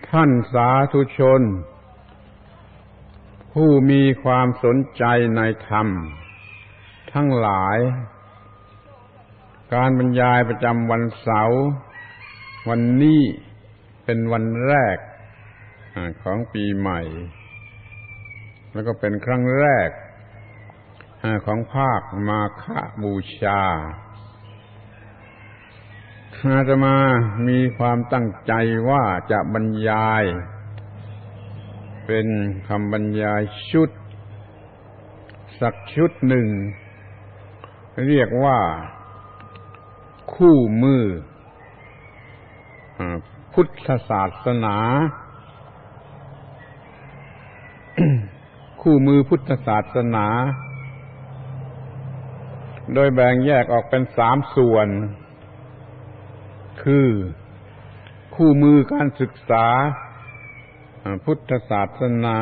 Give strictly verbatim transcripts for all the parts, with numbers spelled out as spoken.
ท่านสาธุชนผู้มีความสนใจในธรรมทั้งหลายการบรรยายประจำวันเสาร์วันนี้เป็นวันแรกของปีใหม่แล้วก็เป็นครั้งแรกของภาคมาฆบูชาอาตมามีความตั้งใจว่าจะบรรยายเป็นคำบรรยายชุดสักชุดหนึ่งเรียกว่าคู่มือพุทธศาสนาคู่มือพุทธศาสนาโดยแบ่งแยกออกเป็นสามส่วนคือคู่มือการศึกษาพุทธศาสนา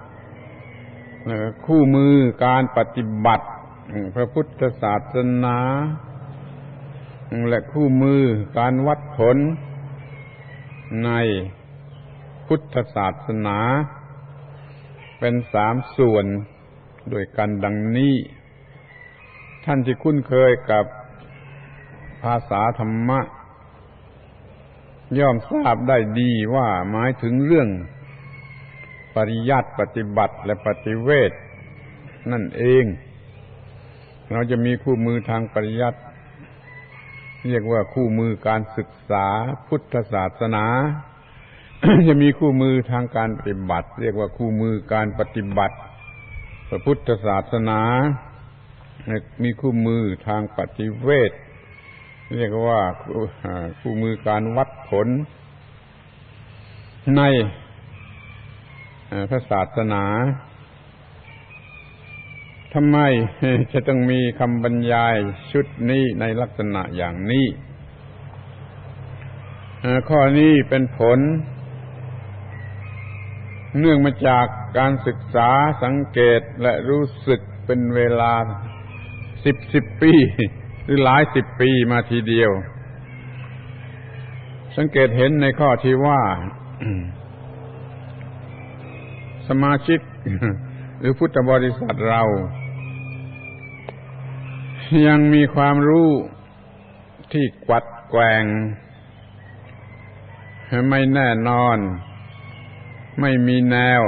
คู่มือการปฏิบัติพระพุทธศาสนาและคู่มือการวัดผลในพุทธศาสนาเป็นสามส่วนด้วยกันดังนี้ท่านที่คุ้นเคยกับภาษาธรรมะย่อมทราบได้ดีว่าหมายถึงเรื่องปริยัติปฏิบัติและปฏิเวทนั่นเองเราจะมีคู่มือทางปริยัติเรียกว่าคู่มือการศึกษาพุทธศาสนา จะมีคู่มือทางการปฏิบัติเรียกว่าคู่มือการปฏิบัติพระพุทธศาสนามีคู่มือทางปฏิเวทเรียกว่าคู่มือการวัดผลในพระศาสนาทำไมจะต้องมีคำบรรยายชุดนี้ในลักษณะอย่างนี้ข้อนี้เป็นผลเนื่องมาจากการศึกษาสังเกตและรู้สึกเป็นเวลาสิบสิบปีหรือหลายสิบปีมาทีเดียวสังเกตเห็นในข้อที่ว่าสมาชิกหรือพุทธบริษัทเรายังมีความรู้ที่กวัดแกว่งไม่แน่นอนไม่มีแนว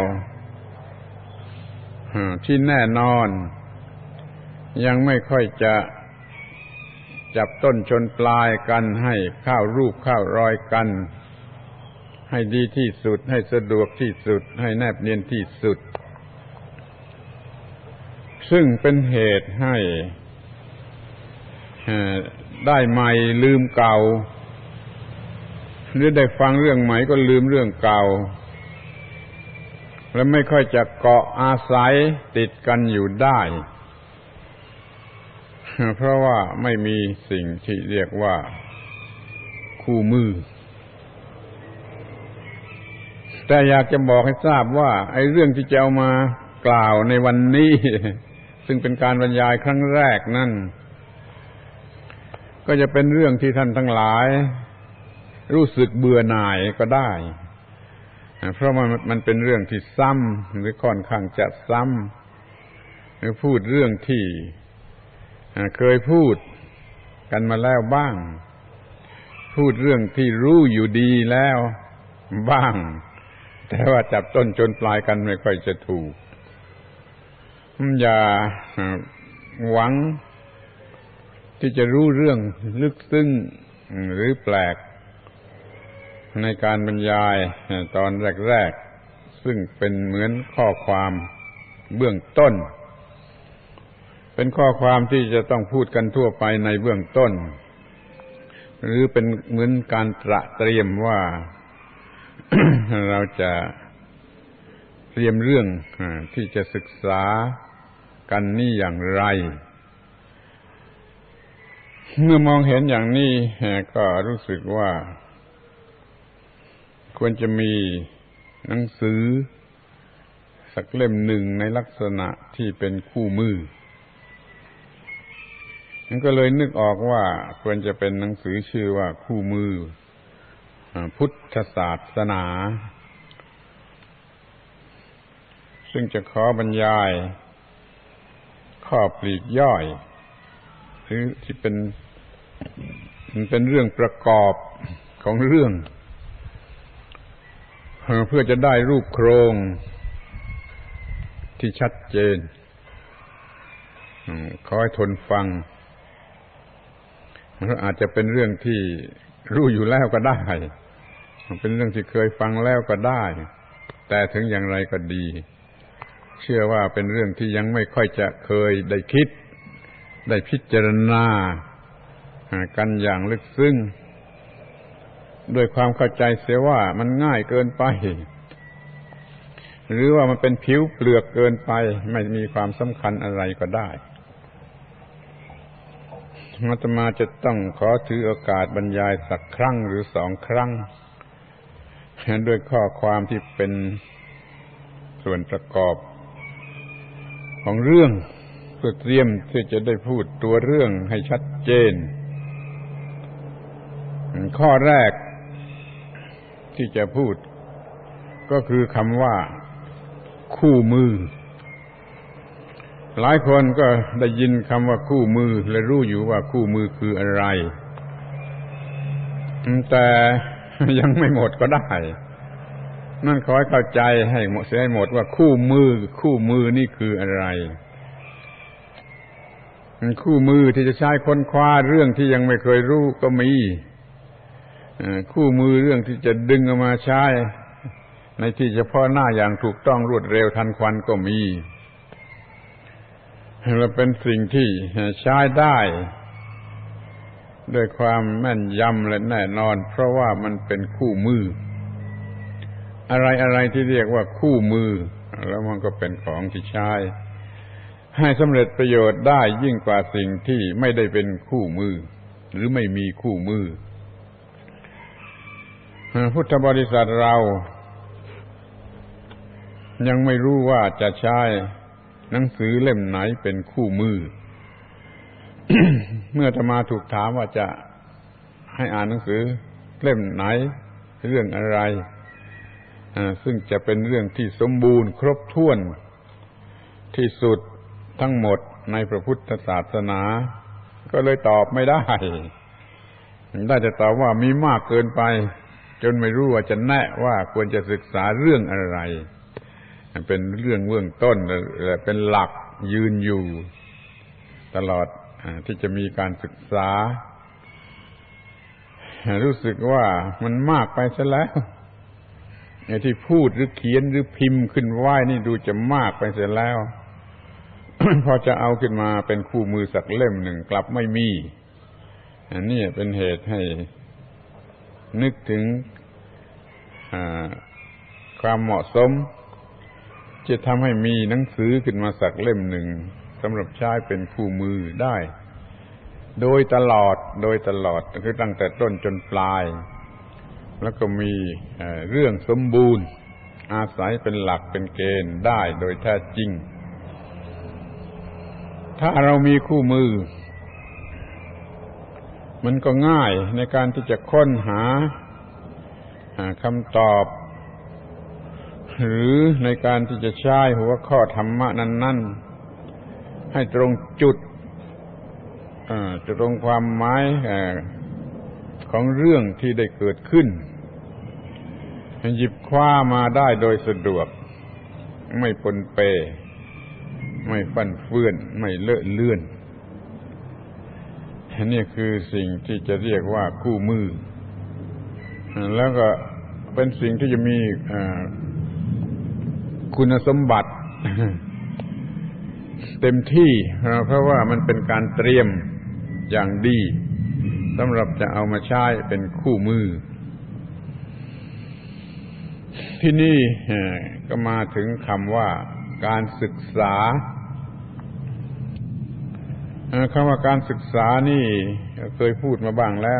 ที่แน่นอนยังไม่ค่อยจะจับต้นชนปลายกันให้เข้ารูปเข้ารอยกันให้ดีที่สุดให้สะดวกที่สุดให้แนบเนียนที่สุดซึ่งเป็นเหตุให้ได้ใหม่ลืมเก่าหรือได้ฟังเรื่องใหม่ก็ลืมเรื่องเก่าและไม่ค่อยจะเกาะอาศัยติดกันอยู่ได้เพราะว่าไม่มีสิ่งที่เรียกว่าคู่มือแต่อยากจะบอกให้ทราบว่าไอ้เรื่องที่จะเอามากล่าวในวันนี้ซึ่งเป็นการบรรยายครั้งแรกนั่นก็จะเป็นเรื่องที่ท่านทั้งหลายรู้สึกเบื่อหน่ายก็ได้เพราะมันมันเป็นเรื่องที่ซ้ำหรือค่อนข้างจะซ้ำหรือพูดเรื่องที่เคยพูดกันมาแล้วบ้างพูดเรื่องที่รู้อยู่ดีแล้วบ้างแต่ว่าจับต้นจนปลายกันไม่ค่อยจะถูกอย่าหวังที่จะรู้เรื่องลึกซึ้งหรือแปลกในการบรรยายตอนแรกๆซึ่งเป็นเหมือนข้อความเบื้องต้นเป็นข้อความที่จะต้องพูดกันทั่วไปในเบื้องต้นหรือเป็นเหมือนการตระเตรียมว่า เราจะเตรียมเรื่องที่จะศึกษากันนี่อย่างไรเมื่อมองเห็นอย่างนี้ก็รู้สึกว่าควรจะมีหนังสือสักเล่มหนึ่งในลักษณะที่เป็นคู่มือมันก็เลยนึกออกว่าควรจะเป็นหนังสือชื่อว่าคู่มือพุทธศาสนาซึ่งจะขอบรรยายข้อปลีกย่อยหรือที่เป็นมันเป็นเรื่องประกอบของเรื่องเพื่อจะได้รูปโครงที่ชัดเจนขอให้ทนฟังมันอาจจะเป็นเรื่องที่รู้อยู่แล้วก็ได้เป็นเรื่องที่เคยฟังแล้วก็ได้แต่ถึงอย่างไรก็ดีเชื่อว่าเป็นเรื่องที่ยังไม่ค่อยจะเคยได้คิดได้พิจารณากันอย่างลึกซึ้งด้วยความเข้าใจเสียว่ามันง่ายเกินไปหรือว่ามันเป็นผิวเปลือกเกินไปไม่มีความสำคัญอะไรก็ได้อาตมาจะต้องขอถือโอกาสบรรยายสักครั้งหรือสองครั้งด้วยข้อความที่เป็นส่วนประกอบของเรื่องเพื่อเตรียมที่จะได้พูดตัวเรื่องให้ชัดเจนข้อแรกที่จะพูดก็คือคำว่าคู่มือหลายคนก็ได้ยินคำว่าคู่มือและรู้อยู่ว่าคู่มือคืออะไรแต่ยังไม่หมดก็ได้นั่นขอให้เข้าใจให้หมดเสียให้หมดว่าคู่มือคู่มือนี่คืออะไรคู่มือที่จะใช้ค้นคว้าเรื่องที่ยังไม่เคยรู้ก็มีคู่มือเรื่องที่จะดึงออกมาใช้ในที่เฉพาะหน้าอย่างถูกต้องรวดเร็วทันควันก็มีและเป็นสิ่งที่ใช้ได้ด้วยความแม่นยำและแน่นอนเพราะว่ามันเป็นคู่มืออะไรอะไรที่เรียกว่าคู่มือแล้วมันก็เป็นของที่ใช้ให้สำเร็จประโยชน์ได้ยิ่งกว่าสิ่งที่ไม่ได้เป็นคู่มือหรือไม่มีคู่มือพุทธบริษัทเรายังไม่รู้ว่าจะใช้หนังสือเล่มไหนเป็นคู่มือ เมื่ออาตมาถูกถามว่าจะให้อ่านหนังสือเล่มไหนเรื่องอะไรซึ่งจะเป็นเรื่องที่สมบูรณ์ครบถ้วนที่สุดทั้งหมดในพระพุทธศาสนาก็เลยตอบไม่ได้ได้แต่ตอบว่ามีมากเกินไปจนไม่รู้ว่าจะแนะว่าควรจะศึกษาเรื่องอะไรเป็นเรื่องเบื้องต้นและเป็นหลักยืนอยู่ตลอดที่จะมีการศึกษารู้สึกว่ามันมากไปซะแล้วไอ้ที่พูดหรือเขียนหรือพิมพ์ขึ้นไว้นี่ดูจะมากไปเสียแล้ว พอจะเอาขึ้นมาเป็นคู่มือสักเล่มหนึ่งกลับไม่มีอันนี้เป็นเหตุให้นึกถึงความเหมาะสมจะทำให้มีหนังสือขึ้นมาสักเล่มหนึ่งสำหรับใช้เป็นคู่มือได้โดยตลอดโดยตลอดคือตั้งแต่ต้นจนปลายแล้วก็มีเรื่องสมบูรณ์อาศัยเป็นหลักเป็นเกณฑ์ได้โดยแท้จริงถ้าเรามีคู่มือมันก็ง่ายในการที่จะค้นหาคำตอบหรือในการที่จะใช้หัวข้อธรรมะนั้นๆให้ตรงจุดจะตรงความหมายของเรื่องที่ได้เกิดขึ้นหยิบคว้ามาได้โดยสะดวกไม่ปนเปไม่ฟั่นเฟือนไม่เลอะเลือนนี่คือสิ่งที่จะเรียกว่าคู่มือแล้วก็เป็นสิ่งที่จะมีคุณสมบัติเต็มที่เพราะว่ามันเป็นการเตรียมอย่างดีสำหรับจะเอามาใช้เป็นคู่มือที่นี่ก็มาถึงคำว่าการศึกษาคำว่าการศึกษานี่เคยพูดมาบ้างแล้ว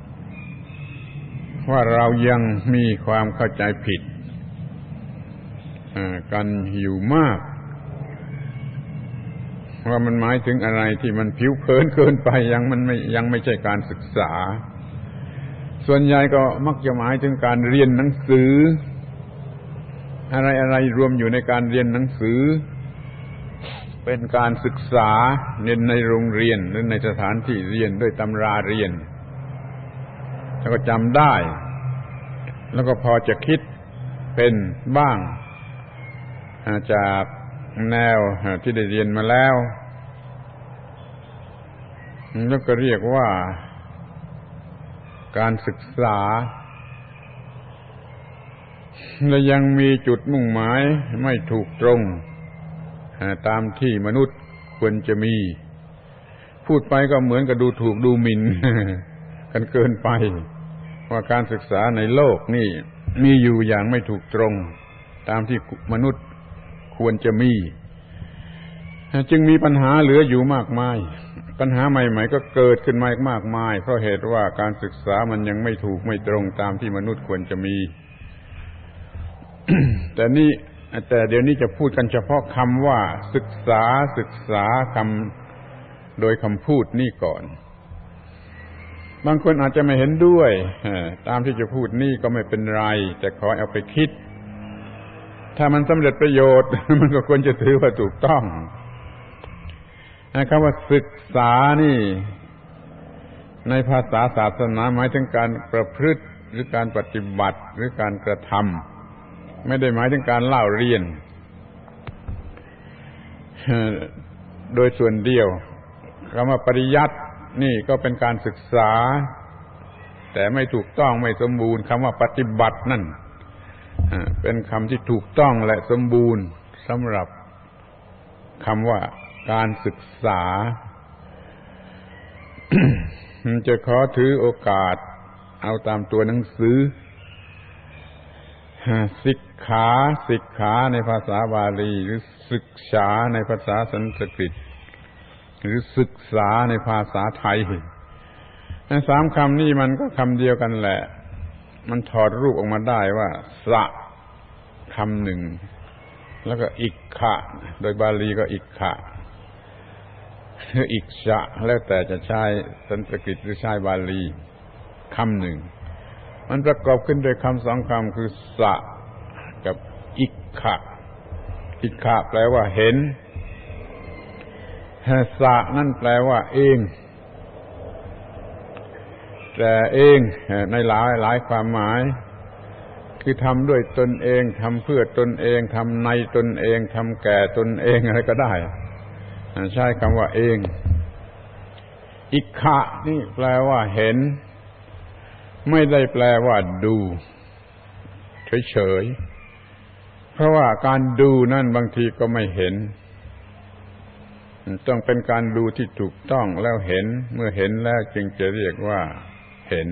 ว่าเรายังมีความเข้าใจผิดกันอยู่มากว่ามันหมายถึงอะไรที่มันผิวเผินเกินไปยังมันไม่ยังไม่ใช่การศึกษาส่วนใหญ่ก็มักจะหมายถึงการเรียนหนังสืออะไรอะไรรวมอยู่ในการเรียนหนังสือเป็นการศึกษาเรียนในโรงเรียนหรือในสถานที่เรียนด้วยตำราเรียนแล้วก็จำได้แล้วก็พอจะคิดเป็นบ้างจากแนวที่ได้เรียนมาแล้วแล้วก็เรียกว่าการศึกษาและยังมีจุดมุ่งหมายไม่ถูกตรงตามที่มนุษย์ควรจะมีพูดไปก็เหมือนกับดูถูกดูหมิ่นกันเกินไปว่าการศึกษาในโลกนี่มีอยู่อย่างไม่ถูกตรงตามที่มนุษย์ควรจะมีจึงมีปัญหาเหลืออยู่มากมายปัญหาใหม่ๆก็เกิดขึ้นมามากมายเพราะเหตุว่าการศึกษามันยังไม่ถูกไม่ตรงตามที่มนุษย์ควรจะมี แต่นี่แต่เดี๋ยวนี้จะพูดกันเฉพาะคำว่าศึกษาศึกษาคำโดยคำพูดนี่ก่อนบางคนอาจจะไม่เห็นด้วยตามที่จะพูดนี่ก็ไม่เป็นไรแต่ขอเอาไปคิดถ้ามันสำเร็จประโยชน์ มันก็ควรจะถือว่าถูกต้องคำว่าศึกษานี่ในภาษาศาสนาหมายถึงการประพฤติหรือการปฏิบัติหรือการกระทำไม่ได้หมายถึงการเล่าเรียนโดยส่วนเดียวคำว่าปริยัตินี่ก็เป็นการศึกษาแต่ไม่ถูกต้องไม่สมบูรณ์คำว่าปฏิบัตินั่นเป็นคำที่ถูกต้องและสมบูรณ์สำหรับคำว่าการศึกษา จะขอถือโอกาสเอาตามตัวหนังสือศิกขาศิกขาในภาษาบาลีหรือศึกษาในภาษาสันสกฤตหรือศึกษาในภาษาไทยสามคำนี้มันก็คำเดียวกันแหละมันถอดรูปออกมาได้ว่าสะคำหนึ่งแล้วก็อิกขะโดยบาลีก็อิกขะหรืออิกชะแล้วแต่จะใช้สันสกฤตหรือใช้บาลีคำหนึ่งมันประกอบขึ้นโดยคำสองคำคือสะกับอิกขะอิกขะแปลว่าเห็นสะนั่นแปลว่าเองแต่เองในหลายหลายความหมายคือทำด้วยตนเองทำเพื่อตนเองทำในตนเองทำแก่ตนเองอะไรก็ได้ใช้คำว่าเองอิกขะนี่แปลว่าเห็นไม่ได้แปลว่าดูเฉยๆเพราะว่าการดูนั่นบางทีก็ไม่เห็นต้องเป็นการดูที่ถูกต้องแล้วเห็นเมื่อเห็นแล้วจึงจะเรียกว่าเห็น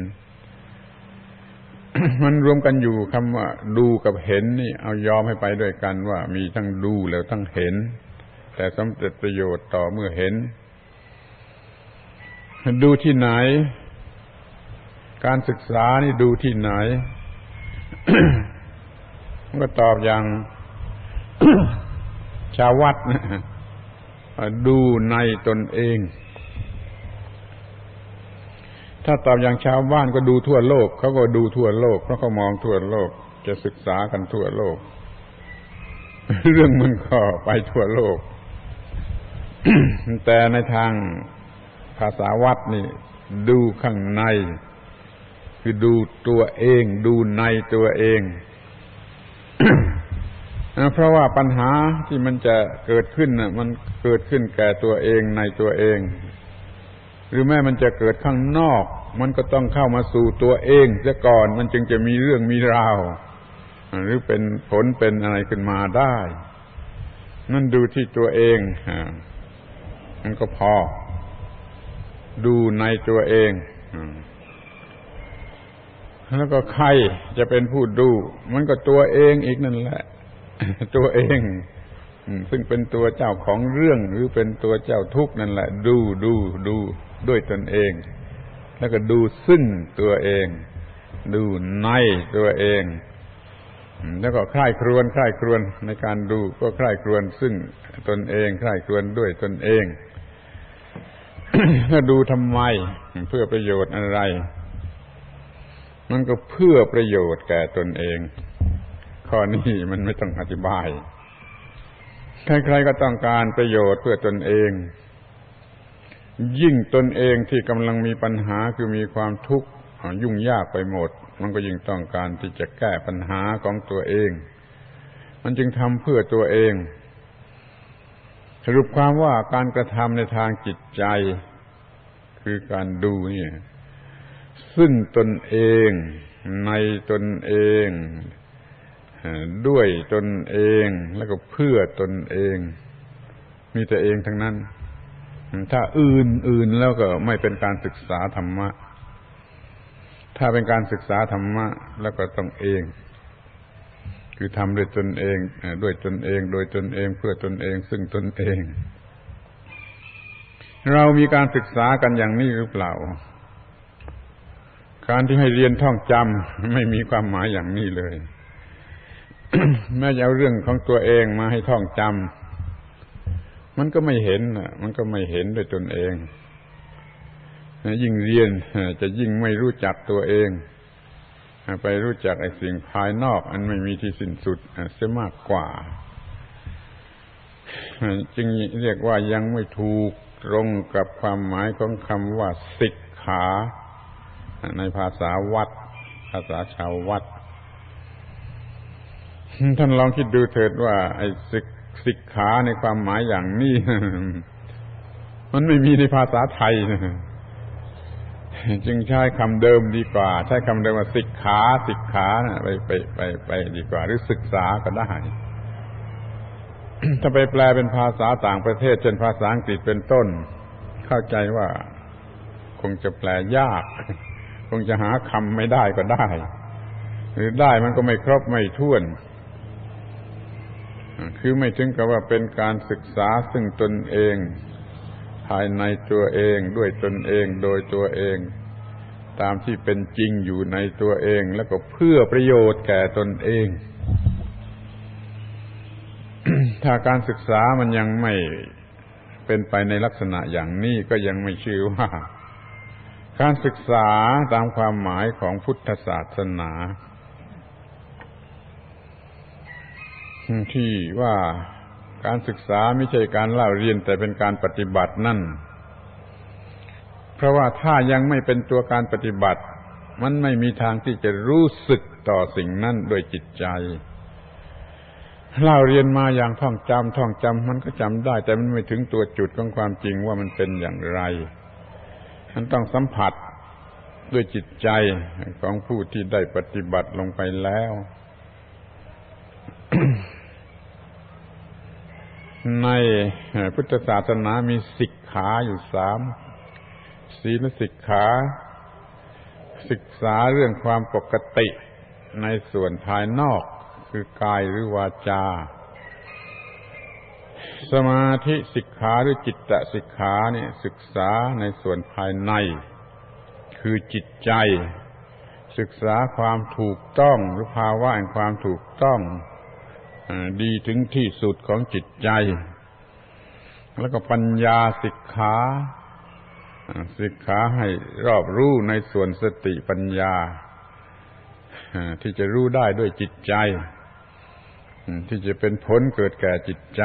มันรวมกันอยู่คำว่าดูกับเห็นนี่เอายอมให้ไปด้วยกันว่ามีทั้งดูแล้วทั้งเห็นแต่สำเร็จประโยชน์ต่อเมื่อเห็นดูที่ไหนการศึกษานี่ดูที่ไหน มันก็ตอบอย่าง ชาววัดนะดูในตนเองถ้าตอบอย่างชาวบ้านก็ดูทั่วโลกเขาก็ดูทั่วโลกเพราะเขามองทั่วโลกจะศึกษากันทั่วโลก เรื่องมันก็ไปทั่วโลก แต่ในทางภาษาวัดนี่ดูข้างในคือดูตัวเองดูในตัวเอง เพราะว่าปัญหาที่มันจะเกิดขึ้นน่ะมันเกิดขึ้นแก่ตัวเองในตัวเองหรือแม้มันจะเกิดข้างนอกมันก็ต้องเข้ามาสู่ตัวเองซะก่อนมันจึงจะมีเรื่องมีราวหรือเป็นผลเป็นอะไรขึ้นมาได้นั่นดูที่ตัวเองมันก็พอดูในตัวเองแล้วก็ใครจะเป็นผู้ดูมันก็ตัวเองอีกนั่นแหละตัวเองซึ่งเป็นตัวเจ้าของเรื่องหรือเป็นตัวเจ้าทุกข์นั่นแหละดูดูดูด้วยตนเองแล้วก็ดูซึ่งตัวเองดูในตัวเองแล้วก็ใคร่ครวญใคร่ครวญในการดูก็ใคร่ครวญซึ่งตนเองใคร่ครวญด้วยตนเอง ถ้าดูทำไมเพื่อประโยชน์อะไรมันก็เพื่อประโยชน์แก่ตนเองข้อนี้มันไม่ต้องอธิบายใครๆก็ต้องการประโยชน์เพื่อตนเองยิ่งตนเองที่กำลังมีปัญหาคือมีความทุกข์ยุ่งยากไปหมดมันก็ยิ่งต้องการที่จะแก้ปัญหาของตัวเองมันจึงทำเพื่อตัวเองสรุปความว่าการกระทำในทางจิตใจคือการดูเนี่ยซึ่งตนเองในตนเองด้วยตนเองแล้วก็เพื่อตนเองมีแต่เองทั้งนั้นถ้าอื่นอื่นแล้วก็ไม่เป็นการศึกษาธรรมะถ้าเป็นการศึกษาธรรมะแล้วก็ต้องเองคือทำด้วยตนเองด้วยตนเองโดยตนเองเพื่อตนเองซึ่งตนเองเรามีการศึกษากันอย่างนี้หรือเปล่าการที่ให้เรียนท่องจำไม่มีความหมายอย่างนี้เลย แม้จะเอาเรื่องของตัวเองมาให้ท่องจำมันก็ไม่เห็นมันก็ไม่เห็นด้วยตนเองยิ่งเรียนจะยิ่งไม่รู้จักตัวเองไปรู้จักไอ้สิ่งภายนอกอันไม่มีที่สิ้นสุดเสียมากกว่าจึงเรียกว่ายังไม่ถูกตรงกับความหมายของคำว่าสิกขาในภาษาวัดภาษาชาววัดท่านลองคิดดูเถิดว่าไอ้สิกสิกขาในความหมายอย่างนี้มันไม่มีในภาษาไทยจึงใช้คำเดิมดีกว่าใช้คำเดิมว่าสิกขาสิกขาไปไปไปไปดีกว่าหรือศึกษาก็ได้ ถ้าไปแปลเป็นภาษาต่างประเทศเช่นภาษาอังกฤษเป็นต้นเข้าใจว่าคงจะแปลยากคงจะหาคำไม่ได้ก็ได้หรือได้มันก็ไม่ครบไม่ถ้วนคือไม่ถึงกับว่าเป็นการศึกษาซึ่งตนเองภายในตัวเองด้วยตนเองโดยตัวเองตามที่เป็นจริงอยู่ในตัวเองแล้วก็เพื่อประโยชน์แก่ตนเอง ถ้าการศึกษามันยังไม่เป็นไปในลักษณะอย่างนี้ก็ยังไม่ชื่อว่าการศึกษาตามความหมายของพุทธศาสนาที่ว่าการศึกษาไม่ใช่การเล่าเรียนแต่เป็นการปฏิบัตินั่นเพราะว่าถ้ายังไม่เป็นตัวการปฏิบัติมันไม่มีทางที่จะรู้สึกต่อสิ่งนั้นด้วยจิตใจเล่าเรียนมาอย่างท่องจำท่องจำมันก็จำได้แต่มันไม่ถึงตัวจุดของความจริงว่ามันเป็นอย่างไรมันต้องสัมผัสด้วยจิตใจของผู้ที่ได้ปฏิบัติลงไปแล้ว ในพุทธศาสนามีสิกขาอยู่สามศีลสิกขาศึกษาเรื่องความปกติในส่วนภายนอกคือกายหรือวาจาสมาธิสิกขาหรือจิตตสิกขานี่ศึกษาในส่วนภายในคือจิตใจศึกษาความถูกต้องหรือภาวะแห่งความถูกต้องดีถึงที่สุดของจิตใจแล้วก็ปัญญาสิกขาสิกขาให้รอบรู้ในส่วนสติปัญญาที่จะรู้ได้ด้วยจิตใจที่จะเป็นผลเกิดแก่จิตใจ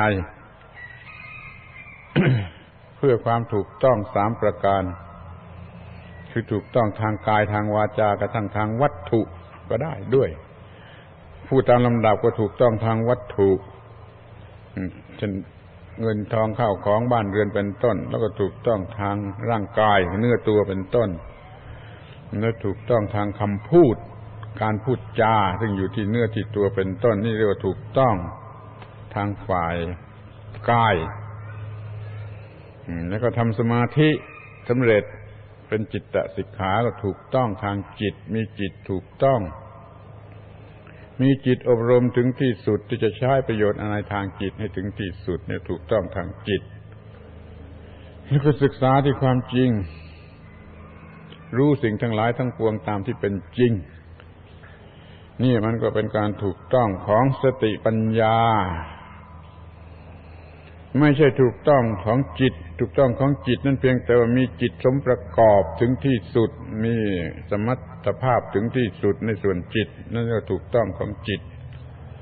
เพื่อความถูกต้องสามประการคือถูกต้องทางกายทางวาจากระทั่งทางวัตถุก็ได้ด้วยผู้ตามลำดับก็ถูกต้องทางวัตถุเช่นเงินทองข้าวของบ้านเรือนเป็นต้นแล้วก็ถูกต้องทางร่างกายเนื้อตัวเป็นต้นและถูกต้องทางคำพูดการพูดจาซึ่งอยู่ที่เนื้อที่ตัวเป็นต้นนี่เรียกว่าถูกต้องทางฝ่ายกายแล้วก็ทำสมาธิสำเร็จเป็นจิตตสิกขาก็ถูกต้องทางจิตมีจิตถูกต้องมีจิตอบรมถึงที่สุดที่จะใช้ประโยชน์อะไรทางจิตให้ถึงที่สุดเนี่ยถูกต้องทางจิตแล้วก็ศึกษาที่ความจริงรู้สิ่งทั้งหลายทั้งปวงตามที่เป็นจริงนี่มันก็เป็นการถูกต้องของสติปัญญาไม่ใช่ถูกต้องของจิตถูกต้องของจิตนั่นเพียงแต่ว่ามีจิตสมประกอบถึงที่สุดมีสมรรถภาพถึงที่สุดในส่วนจิตนั่นก็ถูกต้องของจิต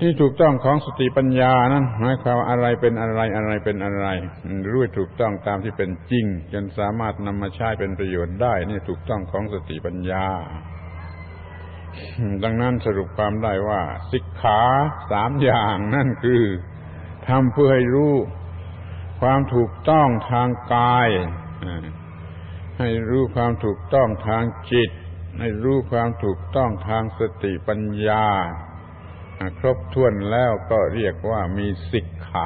ที่ถูกต้องของสติปัญญานั้นหมายความอะไรเป็นอะไรอะไรเป็นอะไรรู้ถูกต้องตามที่เป็นจริงจนสามารถนำมาใช้เป็นประโยชน์ได้นี่ถูกต้องของสติปัญญาดังนั้นสรุปความได้ว่าสิกขาสามอย่างนั่นคือทำเพื่อให้รู้ความถูกต้องทางกายให้รู้ความถูกต้องทางจิตให้รู้ความถูกต้องทางสติปัญญาครบถ้วนแล้วก็เรียกว่ามีสิกขา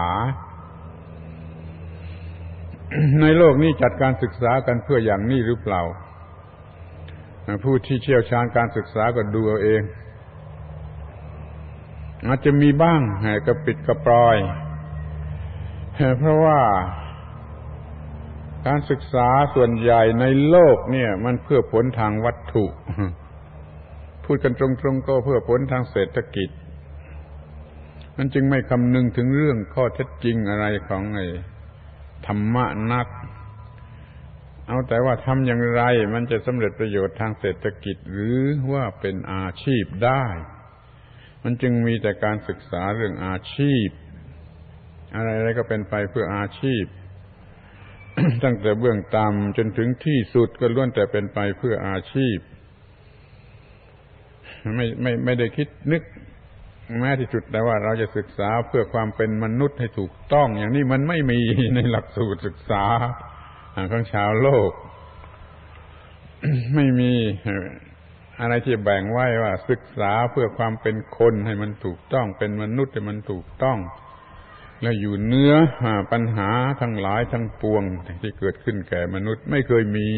ในโลกนี้จัดการศึกษากันเพื่ออย่างนี้หรือเปล่าผู้ที่เชี่ยวชาญการศึกษาก็ดูเอาเองอาจจะมีบ้างกระปิดกระปอยเพราะว่าการศึกษาส่วนใหญ่ในโลกเนี่ยมันเพื่อผลทางวัตถุพูดกันตรงๆก็เพื่อผลทางเศรษฐกิจมันจึงไม่คำนึงถึงเรื่องข้อเท็จจริงอะไรของไอ้ธรรมะนักเอาแต่ว่าทำอย่างไรมันจะสำเร็จประโยชน์ทางเศรษฐกิจหรือว่าเป็นอาชีพได้มันจึงมีแต่การศึกษาเรื่องอาชีพอะไรๆก็เป็นไปเพื่ออาชีพ ตั้งแต่เบื้องต่ำจนถึงที่สุดก็ล้วนแต่เป็นไปเพื่ออาชีพไม่ไม่ไม่ได้คิดนึกแม้ที่สุดแต่ว่าเราจะศึกษาเพื่อความเป็นมนุษย์ให้ถูกต้องอย่างนี้มันไม่มีในหลักสูตรศึกษาของชาวโลก ไม่มีอะไรที่แบ่งไว้ว่าศึกษาเพื่อความเป็นคนให้มันถูกต้องเป็นมนุษย์ให้มันถูกต้องแล้วอยู่เหนือปัญหาทั้งหลายทั้งปวงที่เกิดขึ้นแก่มนุษย์ไม่เคยมี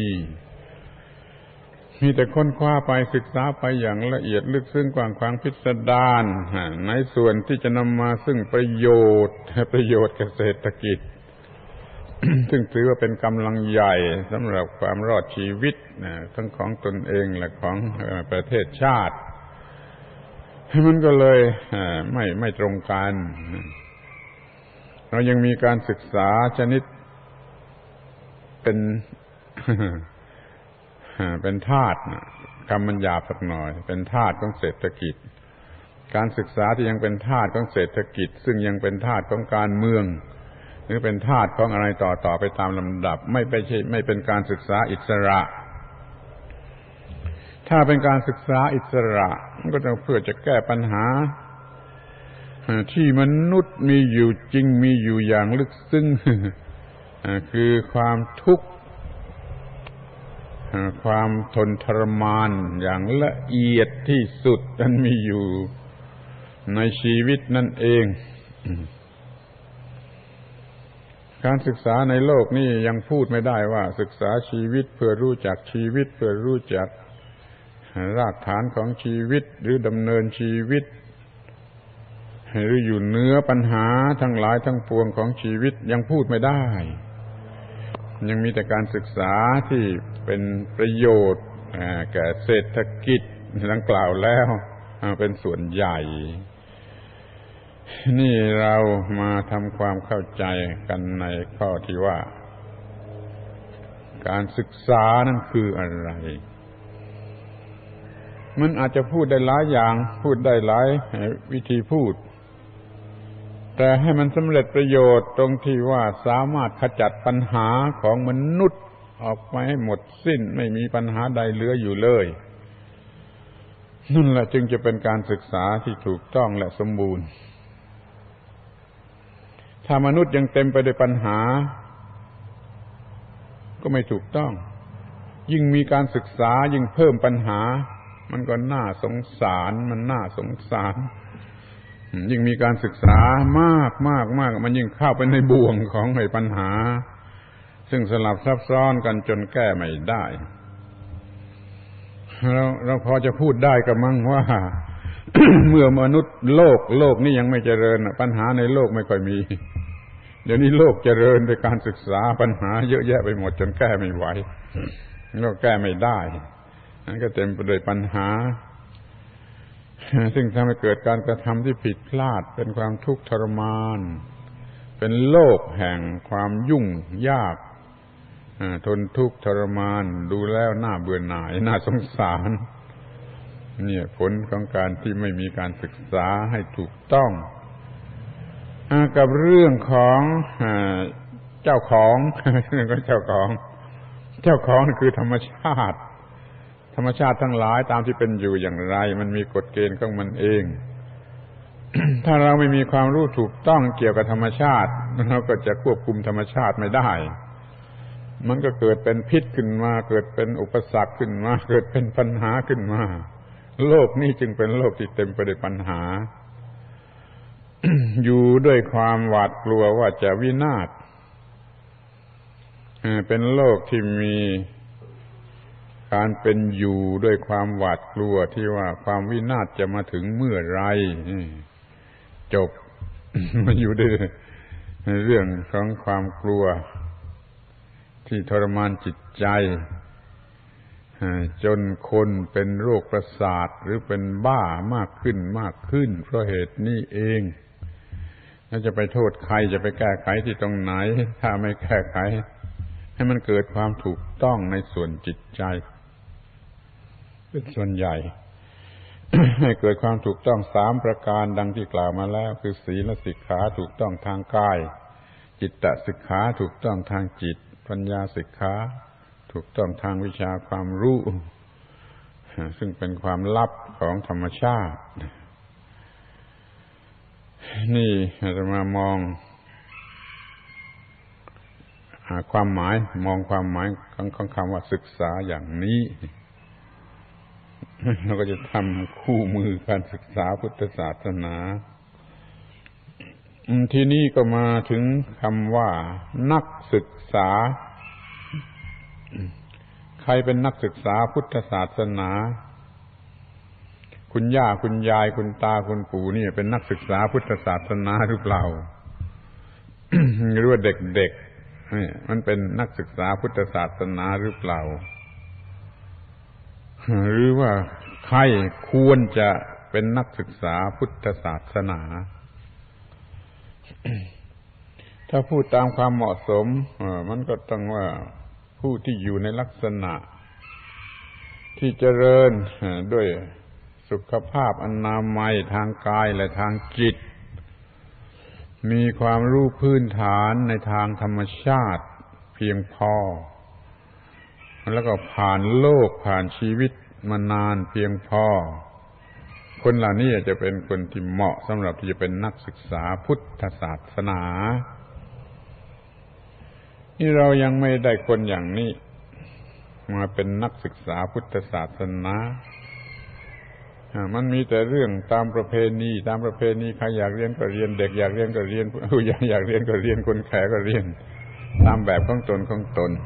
มีแต่ค้นคว้าไปศึกษาไปอย่างละเอียดลึกซึ้งกว้างขวางพิสดารในส่วนที่จะนำมาซึ่งประโยชน์ประโยชน์เกษตรกิจ ซึ่งถือว่าเป็นกำลังใหญ่สำหรับความรอดชีวิตทั้งของตนเองและของประเทศชาติมันก็เลยไม่ไม่ตรงกันเรายังมีการศึกษาชนิดเป็น เป็นธาตุคำมันหยาบสักหน่อยเป็นธาตุของเศรษฐกิจการศึกษาที่ยังเป็นธาตุของเศรษฐกิจซึ่งยังเป็นธาตุของการเมืองหรือเป็นธาตุของอะไรต่อๆไปตามลำดับไม่ไปใช่ไม่เป็นการศึกษาอิสระถ้าเป็นการศึกษาอิสระมันก็ต้องเพื่อจะแก้ปัญหาที่มนุษย์มีอยู่จริงมีอยู่อย่างลึกซึ้งคือความทุกข์ความทนทรมานอย่างละเอียดที่สุดนั้นมีอยู่ในชีวิตนั่นเองการศึกษาในโลกนี้ยังพูดไม่ได้ว่าศึกษาชีวิตเพื่อรู้จักชีวิตเพื่อรู้จักรากฐานของชีวิตหรือดำเนินชีวิตหรืออยู่เหนือปัญหาทั้งหลายทั้งปวงของชีวิตยังพูดไม่ได้ยังมีแต่การศึกษาที่เป็นประโยชน์แก่เศรษฐกิจดังกล่าวแล้วเป็นส่วนใหญ่นี่เรามาทำความเข้าใจกันในข้อที่ว่าการศึกษานั้นคืออะไรมันอาจจะพูดได้หลายอย่างพูดได้หลายวิธีพูดแต่ให้มันสำเร็จประโยชน์ตรงที่ว่าสามารถขจัดปัญหาของมนุษย์ออกไปให้หมดสิ้นไม่มีปัญหาใดเหลืออยู่เลยนั่นแหละจึงจะเป็นการศึกษาที่ถูกต้องและสมบูรณ์ถ้ามนุษย์ยังเต็มไปด้วยปัญหาก็ไม่ถูกต้องยิ่งมีการศึกษายิ่งเพิ่มปัญหามันก็น่าสงสารมันน่าสงสารยิ่งมีการศึกษามากมากมากมันยิ่งเข้าไปในบ่วงของไอ้ปัญหาซึ่งสลับซับซ้อนกันจนแก้ไม่ได้เราเราพอจะพูดได้ก็มั่งว่า เมื่อมนุษย์โลกโลกนี้ยังไม่เจริญปัญหาในโลกไม่ค่อยมีเดี๋ยวนี้โลกเจริญด้วยการศึกษาปัญหาเยอะแยะไปหมดจนแก้ไม่ไหวก็แก้ไม่ได้นั่นก็เต็มไปด้วยปัญหาซึ่งทำให้เกิดการกระทำที่ผิดพลาดเป็นความทุกข์ทรมานเป็นโลกแห่งความยุ่งยากทนทุกข์ทรมานดูแล้วน่าเบื่อหน่ายน่าสงสารเนี่ยผลของการที่ไม่มีการศึกษาให้ถูกต้องกับเรื่องของเจ้าของเรื่องของเจ้าของเจ้าของคือธรรมชาติธรรมชาติทั้งหลายตามที่เป็นอยู่อย่างไรมันมีกฎเกณฑ์ของมันเอง ถ้าเราไม่มีความรู้ถูกต้องเกี่ยวกับธรรมชาติเราก็จะควบคุมธรรมชาติไม่ได้มันก็เกิดเป็นพิษขึ้นมาเกิดเป็นอุปสรรคขึ้นมาเกิดเป็นปัญหาขึ้นมาโลกนี้จึงเป็นโลกที่เต็มไปด้วยปัญหา อยู่ด้วยความหวาดกลัวว่าจะวินาศเป็นโลกที่มีการเป็นอยู่ด้วยความหวาดกลัวที่ว่าความวินาศจะมาถึงเมื่อไรจบ มาอยู่ด้วยเรื่องของความกลัวที่ทรมานจิตใจจนคนเป็นโรคประสาทหรือเป็นบ้ามากขึ้นมากขึ้นเพราะเหตุนี้เองแล้วจะไปโทษใครจะไปแก้ไขที่ตรงไหนถ้าไม่แก้ไขให้มันเกิดความถูกต้องในส่วนจิตใจเป็นส่วนใหญ่ ให้เกิดความถูกต้องสามประการดังที่กล่าวมาแล้วคือศีลสิกขาถูกต้องทางกายจิตตสิกขาถูกต้องทางจิตปัญญาสิกขาถูกต้องทางวิชาความรู้ซึ่งเป็นความลับของธรรมชาตินี่จะมามองหาความหมายมองความหมายของของคำว่าศึกษาอย่างนี้เราก็จะทำคู่มือการศึกษาพุทธศาสนาทีนี้ก็มาถึงคำว่านักศึกษาใครเป็นนักศึกษาพุทธศาสนาคุณย่าคุณยายคุณตาคุณปู่นี่เป็นนักศึกษาพุทธศาสนาหรือเปล่า หรือว่าเด็กๆนี่มันเป็นนักศึกษาพุทธศาสนาหรือเปล่าหรือว่าใครควรจะเป็นนักศึกษาพุทธศาสนา ถ้าพูดตามความเหมาะสมมันก็ต้องว่าผู้ที่อยู่ในลักษณะที่เจริญด้วยสุขภาพอนามัยทางกายและทางจิตมีความรู้พื้นฐานในทางธรรมชาติเพียงพอแล้วก็ผ่านโลกผ่านชีวิตมานานเพียงพอคนเหล่านี้จะเป็นคนที่เหมาะสำหรับที่จะเป็นนักศึกษาพุทธศาสนานี่เรายังไม่ได้คนอย่างนี้มาเป็นนักศึกษาพุทธศาสนามันมีแต่เรื่องตามประเพณีตามประเพณีใครอยากเรียนก็เรียนเด็กอยากเรียนก็เรียนผู้ใหญ่อยากเรียนก็เรียนคนแก่ก็เรียนตามแบบของตนของตน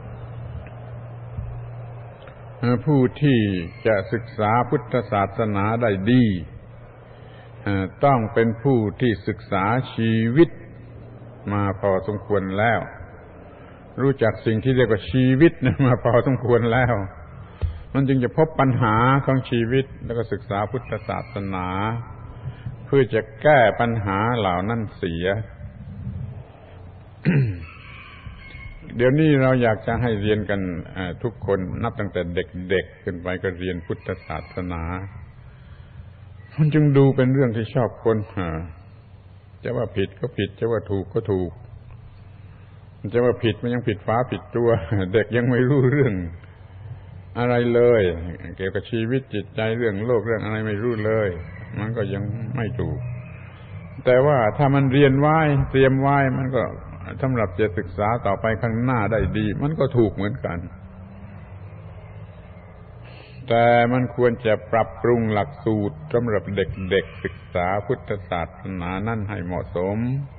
ผู้ที่จะศึกษาพุทธศาสนาได้ดีต้องเป็นผู้ที่ศึกษาชีวิตมาพอสมควรแล้วรู้จักสิ่งที่เรียกว่าชีวิตมาพอสมควรแล้วมันจึงจะพบปัญหาของชีวิตแล้วก็ศึกษาพุทธศาสนาเพื่อจะแก้ปัญหาเหล่านั้นเสีย เดี๋ยวนี้เราอยากจะให้เรียนกันทุกคนนับตั้งแต่เด็กๆขึ้นไปก็เรียนพุทธศาสนามันจึงดูเป็นเรื่องที่ชอบคนจะว่าผิดก็ผิดจะว่าถูกก็ถูกจะว่าผิดมันยังผิดฟ้าผิดตัวเด็กยังไม่รู้เรื่องอะไรเลยเกี่ยวกับชีวิตจิตใจเรื่องโลกเรื่องอะไรไม่รู้เลยมันก็ยังไม่ถูกแต่ว่าถ้ามันเรียนไว้เตรียมไว้มันก็สำหรับจะศึกษาต่อไปข้างหน้าได้ดีมันก็ถูกเหมือนกันแต่มันควรจะปรับปรุงหลักสูตรสำหรับเด็กๆศึกษาพุทธศาสนานั่นให้เหมาะสม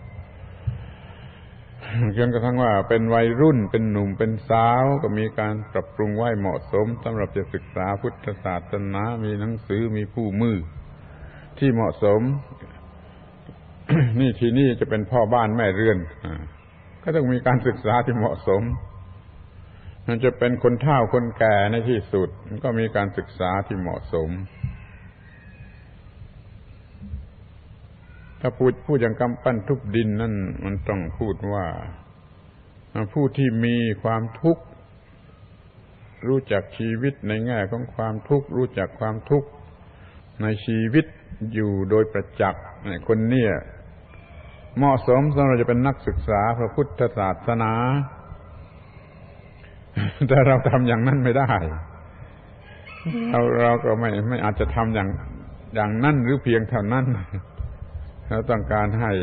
จนกระทั่งว่าเป็นวัยรุ่นเป็นหนุ่มเป็นสาวก็มีการปรับปรุงไว้เหมาะสมสำหรับจะศึกษาพุทธศาสนามีหนังสือมีคู่มือที่เหมาะสม นี่ทีนี้จะเป็นพ่อบ้านแม่เรือนก็ต้องมีการศึกษาที่เหมาะสมมันจะเป็นคนเฒ่าคนแก่ในที่สุดมันก็มีการศึกษาที่เหมาะสมถ้าพูดพูดอย่างกำปั้นทุบดินนั่นมันต้องพูดว่าผู้ที่มีความทุกข์รู้จักชีวิตในแง่ของความทุกข์รู้จักความทุกข์ในชีวิตอยู่โดยประจักษ์คนนี้เหมาะสมสำหรับจะเป็นนักศึกษาพระพุทธศาสนาแต่เราทำอย่างนั้นไม่ได้เราเราก็ไม่ไม่อาจจะทำอย่างอย่างนั้นหรือเพียงเท่านั้นเราต้องการให้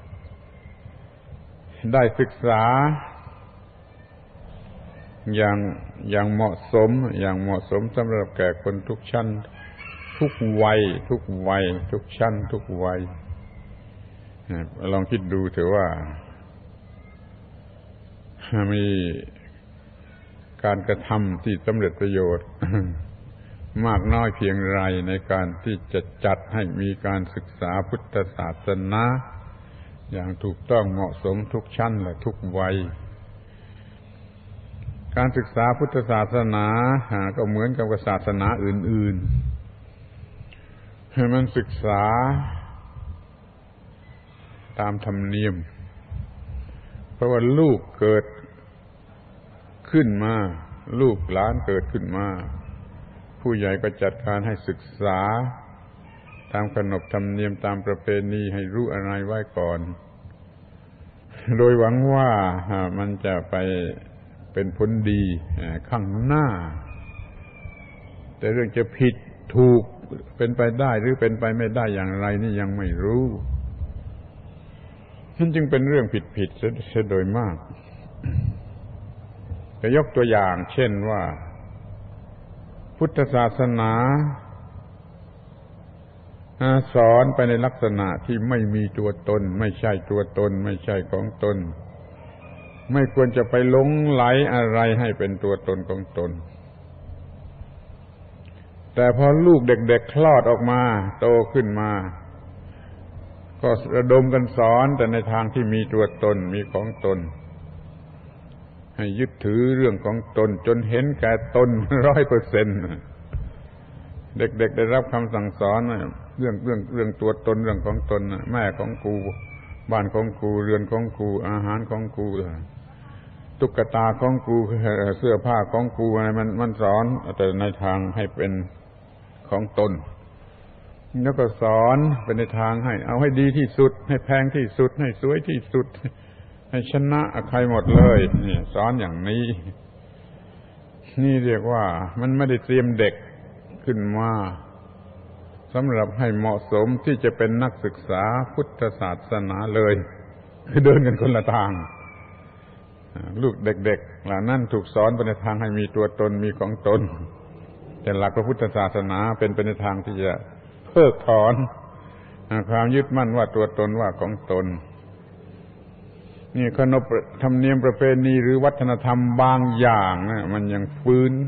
ได้ศึกษาอย่างอย่างเหมาะสมอย่างเหมาะสมสำหรับแก่คนทุกชั้นทุกวัยทุกวัยทุกชั้นทุกวัยลองคิดดูเถอะว่ามีการกระทำที่สำเร็จประโยชน์มากน้อยเพียงไรในการที่จะจัดให้มีการศึกษาพุทธศาสนาอย่างถูกต้องเหมาะสมทุกชั้นและทุกวัยการศึกษาพุทธศาสนาก็เหมือนกับศาสนาอื่นๆให้มันศึกษาตามธรรมเนียมเพราะว่าลูกเกิดขึ้นมาลูกหลานเกิดขึ้นมาผู้ใหญ่ก็จัดการให้ศึกษาตามขนบธรรมเนียมตามประเพณีให้รู้อะไรไว้ก่อนโดยหวังว่ามันจะไปเป็นผลดีข้างหน้าแต่เรื่องจะผิดถูกเป็นไปได้หรือเป็นไปไม่ได้อย่างไรนี่ยังไม่รู้นั่นจึงเป็นเรื่องผิดๆเสียโดยมากจะยกตัวอย่างเช่นว่าพุทธศาสนาสอนไปในลักษณะที่ไม่มีตัวตนไม่ใช่ตัวตนไม่ใช่ของตนไม่ควรจะไปหลงไหลอะไรให้เป็นตัวตนของตนแต่พอลูกเด็กๆคลอดออกมาโตขึ้นมาก็ระดมกันสอนแต่ในทางที่มีตัวตนมีของตนให้ยึดถือเรื่องของตนจนเห็นแก่ตน ร้อยเปอร์เซ็นต์เด็กๆได้รับคำสั่งสอนเรื่องเรื่องเรื่องตัวตนเรื่องของตนแม่ของกูบ้านของกูเรือนของกูอาหารของกูตุ๊กตาของกูเสื้อผ้าของกูอะไรมันมันสอนแต่ในทางให้เป็นของตนแล้วก็สอนเป็นในทางให้เอาให้ดีที่สุดให้แพงที่สุดให้สวยที่สุดให้ชนะใครหมดเลยนี่สอนอย่างนี้นี่เรียกว่ามันไม่ได้เตรียมเด็กขึ้นมาสำหรับให้เหมาะสมที่จะเป็นนักศึกษาพุทธศาสนาเลยคือเดินกันคนละทางลูกเด็กๆเหล่านั้นถูกสอนไปในทางให้มีตัวตนมีของตนแต่หลักพระพุทธศาสนาเป็นไปในทางที่จะเพิกถอนความยึดมั่นว่าตัวตนว่าของตนนี่ขนบธรรมเนียมประเพณีหรือวัฒนธรรมบางอย่างนะมันยังฟื้น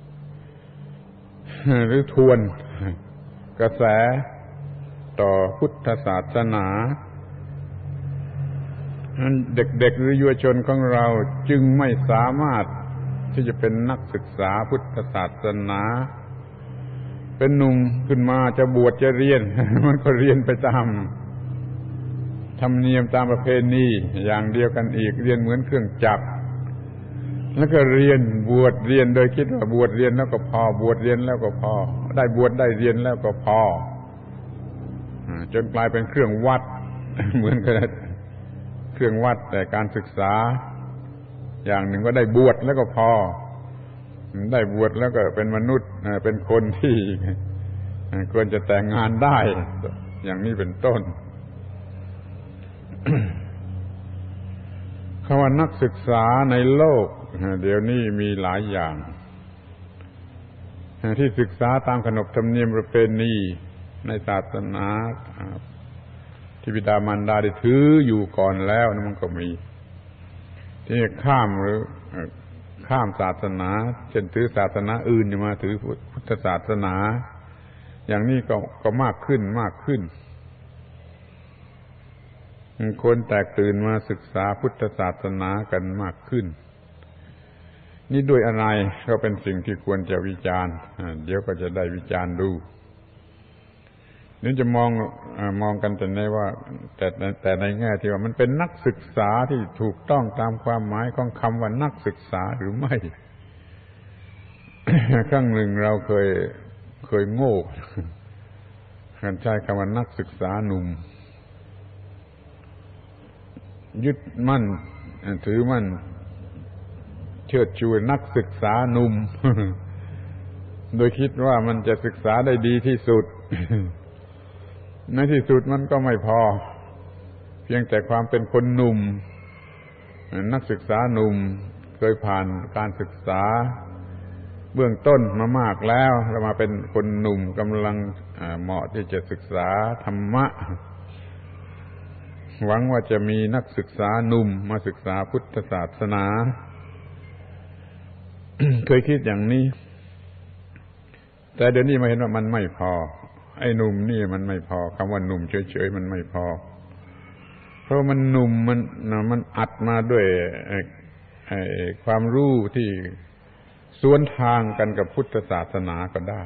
หรือทวนกระแสต่อพุทธศาสนาเด็กๆหรือเยาวชนของเราจึงไม่สามารถที่จะเป็นนักศึกษาพุทธศาสนาเป็นหนุ่มขึ้นมาจะบวชจะเรียนมันก็เรียนไปตามธรรมเนียมตามประเพณีอย่างเดียวกันอีกเรียนเหมือนเครื่องจักรแล้วก็เรียนบวชเรียนโดยคิดว่าบวชเรียนแล้วก็พอบวชเรียนแล้วก็พอได้บวชได้เรียนแล้วก็พอจนกลายเป็นเครื่องวัดเหมือนกับเครื่องวัดแต่การศึกษาอย่างหนึ่งว่าได้บวชแล้วก็พอได้บวชแล้วก็เป็นมนุษย์เป็นคนที่ควรจะแต่งงานได้อย่างนี้เป็นต้น คำว่านักศึกษาในโลกเดี๋ยวนี้มีหลายอย่างที่ศึกษาตามขนบธรรมเนียมประเพณีในศาสนาที่บิดามารดาได้ถืออยู่ก่อนแล้วนะมันก็มีที่ข้ามหรือข้ามศาสนาเช่นถือศาสนาอื่นมาถือพุทธศาสนาอย่างนี้ก็ก็มากขึ้นมากขึ้นคนแตกตื่นมาศึกษาพุทธศาสนากันมากขึ้นนี่ด้วยอะไรก็เป็นสิ่งที่ควรจะวิจารณ์เดี๋ยวก็จะได้วิจารณ์ดูนี่จะมองมองกันแต่ในว่าแต่แต่ในแง่ที่ว่ามันเป็นนักศึกษาที่ถูกต้องตามความหมายของคำว่านักศึกษาหรือไม่ ครั้งหนึ่งเราเคยเคยโง่การใช้คำว่านักศึกษาหนุ่มยึดมั่นถือมั่นเชิดชูนักศึกษาหนุ่ม โดยคิดว่ามันจะศึกษาได้ดีที่สุด ในที่สุดมันก็ไม่พอเพียงแต่ความเป็นคนหนุ่มนักศึกษาหนุ่มเคยผ่านการศึกษาเบื้องต้นมามากแล้วแล้วมาเป็นคนหนุ่มกำลังเหมาะที่จะศึกษาธรรมะหวังว่าจะมีนักศึกษาหนุ่มมาศึกษาพุทธศาสนา เคยคิดอย่างนี้แต่เดี๋ยวนี้มาเห็นว่ามันไม่พอไอ้หนุ่มนี่มันไม่พอคำว่าหนุ่มเฉยๆมันไม่พอเพราะมันหนุ่มมันมันอัดมาด้วยไอ้ความรู้ที่สวนทางกันกับพุทธศาสนาก็ได้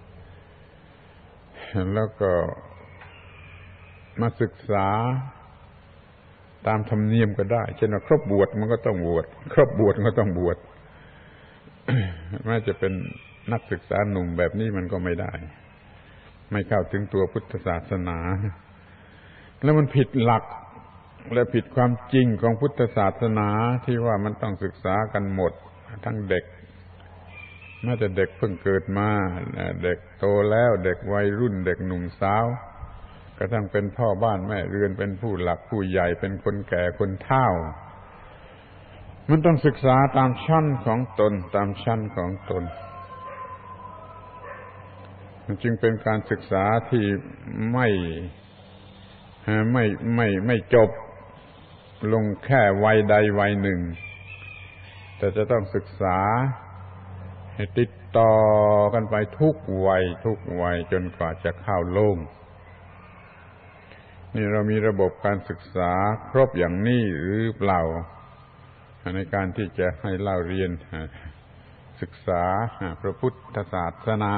แล้วก็มาศึกษาตามธรรมเนียมก็ได้เช่นว่าครบบวชมันก็ต้องบวชครบบวชมันก็ต้องบวช แม้จะเป็นนักศึกษาหนุ่มแบบนี้มันก็ไม่ได้ไม่เข้าถึงตัวพุทธศาสนาแล้วมันผิดหลักและผิดความจริงของพุทธศาสนาที่ว่ามันต้องศึกษากันหมดทั้งเด็กแม้แต่เด็กเพิ่งเกิดมาเด็กโตแล้วเด็กวัยรุ่นเด็กหนุ่มสาวกระทั่งเป็นพ่อบ้านแม่เรือนเป็นผู้หลักผู้ใหญ่เป็นคนแก่คนเฒ่ามันต้องศึกษาตามชั้นของตนตามชั้นของตนมันจึงเป็นการศึกษาที่ไม่ไม่ไม่ไม่จบลงแค่วัยใดวัยหนึ่งแต่จะต้องศึกษาให้ติดต่อกันไปทุกวัยทุกวัยจนกว่าจะเข้าโลกนี่เรามีระบบการศึกษาครบอย่างนี้หรือเปล่าในการที่จะให้เล่าเรียนศึกษาพระพุทธศาสนา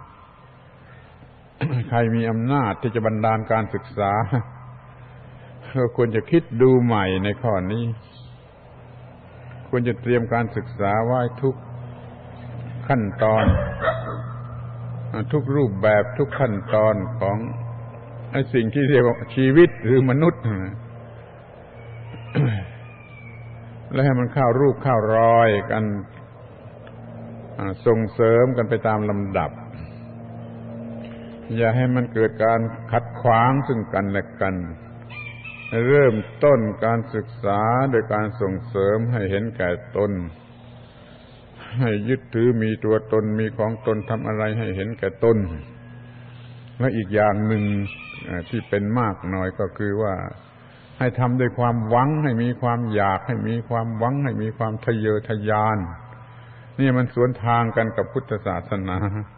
ใครมีอำนาจที่จะบันดาลการศึกษาก็ควรจะคิดดูใหม่ในข้อนี้ควรจะเตรียมการศึกษาไว้ทุกขั้นตอนทุกรูปแบบทุกขั้นตอนของไอ้สิ่งที่เรียกว่าชีวิตหรือมนุษย์ และให้มันเข้ารูปเข้ารอยกันส่งเสริมกันไปตามลำดับอย่าให้มันเกิดการขัดขวางซึ่งกันและกันเริ่มต้นการศึกษาโดยการส่งเสริมให้เห็นแก่ตนให้ยึดถือมีตัวตนมีของตนทำอะไรให้เห็นแก่ตนและอีกอย่างหนึ่งที่เป็นมากหน่อยก็คือว่าให้ทำด้วยความหวังให้มีความอยากให้มีความหวังให้มีความทะเยอทะยานนี่มันสวนทางกันกับพุทธศาสนา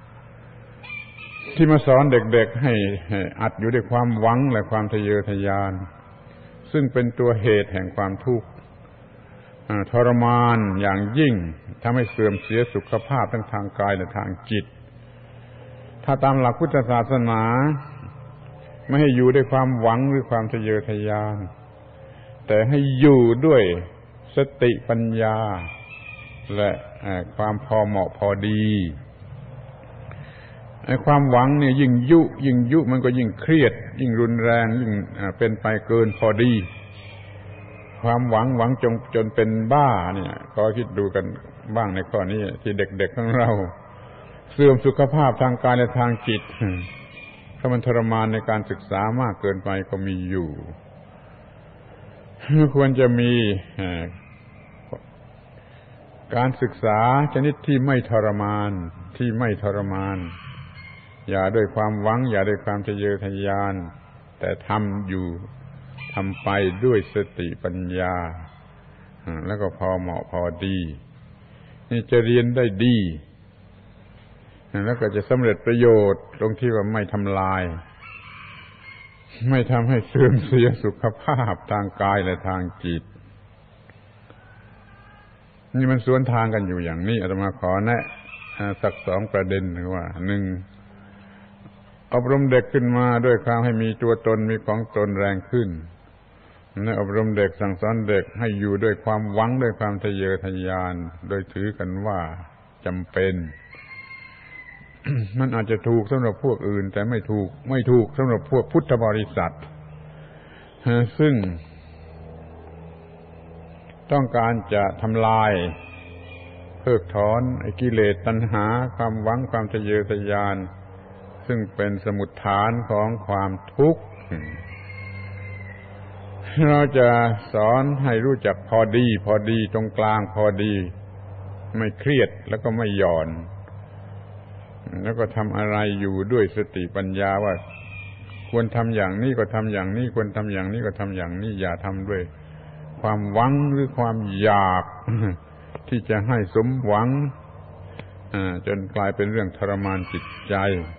ที่มาสอนเด็กๆให้อัดอยู่ด้วยความหวังและความทะเยอทะยานซึ่งเป็นตัวเหตุแห่งความทุกข์ทรมานอย่างยิ่งทำให้เสื่อมเสียสุขภาพทั้งทางกายและทางจิตถ้าตามหลักพุทธศาสนาไม่ให้อยู่ด้วยความหวังหรือความทะเยอทะยานแต่ให้อยู่ด้วยสติปัญญาและความพอเหมาะพอดีไอ้ความหวังเนี่ยยิ่งยุยิ่งยุมันก็ยิ่งเครียดยิ่งรุนแรงยิ่งเป็นไปเกินพอดีความหวังหวังจนจนเป็นบ้าเนี่ยก็คิดดูกันบ้างในข้อนี้ที่เด็กๆของเราเสื่อมสุขภาพทางกายและทางจิตเพราะมันทรมานในการศึกษามากเกินไปก็มีอยู่ควรจะมีการศึกษาชนิดที่ไม่ทรมานที่ไม่ทรมานอย่าด้วยความหวังอย่าด้วยความทะเยอทะยานแต่ทำอยู่ทำไปด้วยสติปัญญาแล้วก็พอเหมาะพอดีนี่จะเรียนได้ดีแล้วก็จะสำเร็จประโยชน์ตรงที่ว่าไม่ทำลายไม่ทำให้เสื่อมเสียสุขภาพทางกายและทางจิตนี่มันสวนทางกันอยู่อย่างนี้อาตมาขอแนะสักสองประเด็นคือว่าหนึ่งอบรมเด็กขึ้นมาด้วยความให้มีตัวตนมีของตนแรงขึ้นและอบรมเด็กสั่งสอนเด็กให้อยู่ด้วยความหวังด้วยความทะเยอทะยานโดยถือกันว่าจำเป็นมันอาจจะถูกสำหรับพวกอื่นแต่ไม่ถูกไม่ถูกสำหรับพวกพุทธบริษัทซึ่งต้องการจะทำลายเพิกถอนไอ้กิเลสตัณหาความหวังความทะเยอทะยานซึ่งเป็นสมุฏฐานของความทุกข์เราจะสอนให้รู้จักพอดีพอดีตรงกลางพอดีไม่เครียดแล้วก็ไม่หย่อนแล้วก็ทำอะไรอยู่ด้วยสติปัญญาว่าควรทำอย่างนี้ก็ทำอย่างนี้ควรทำอย่างนี้ก็ทำอย่างนี้อย่าทำด้วยความหวังหรือความอยากที่จะให้สมหวังจนกลายเป็นเรื่องทรมานจิตใจ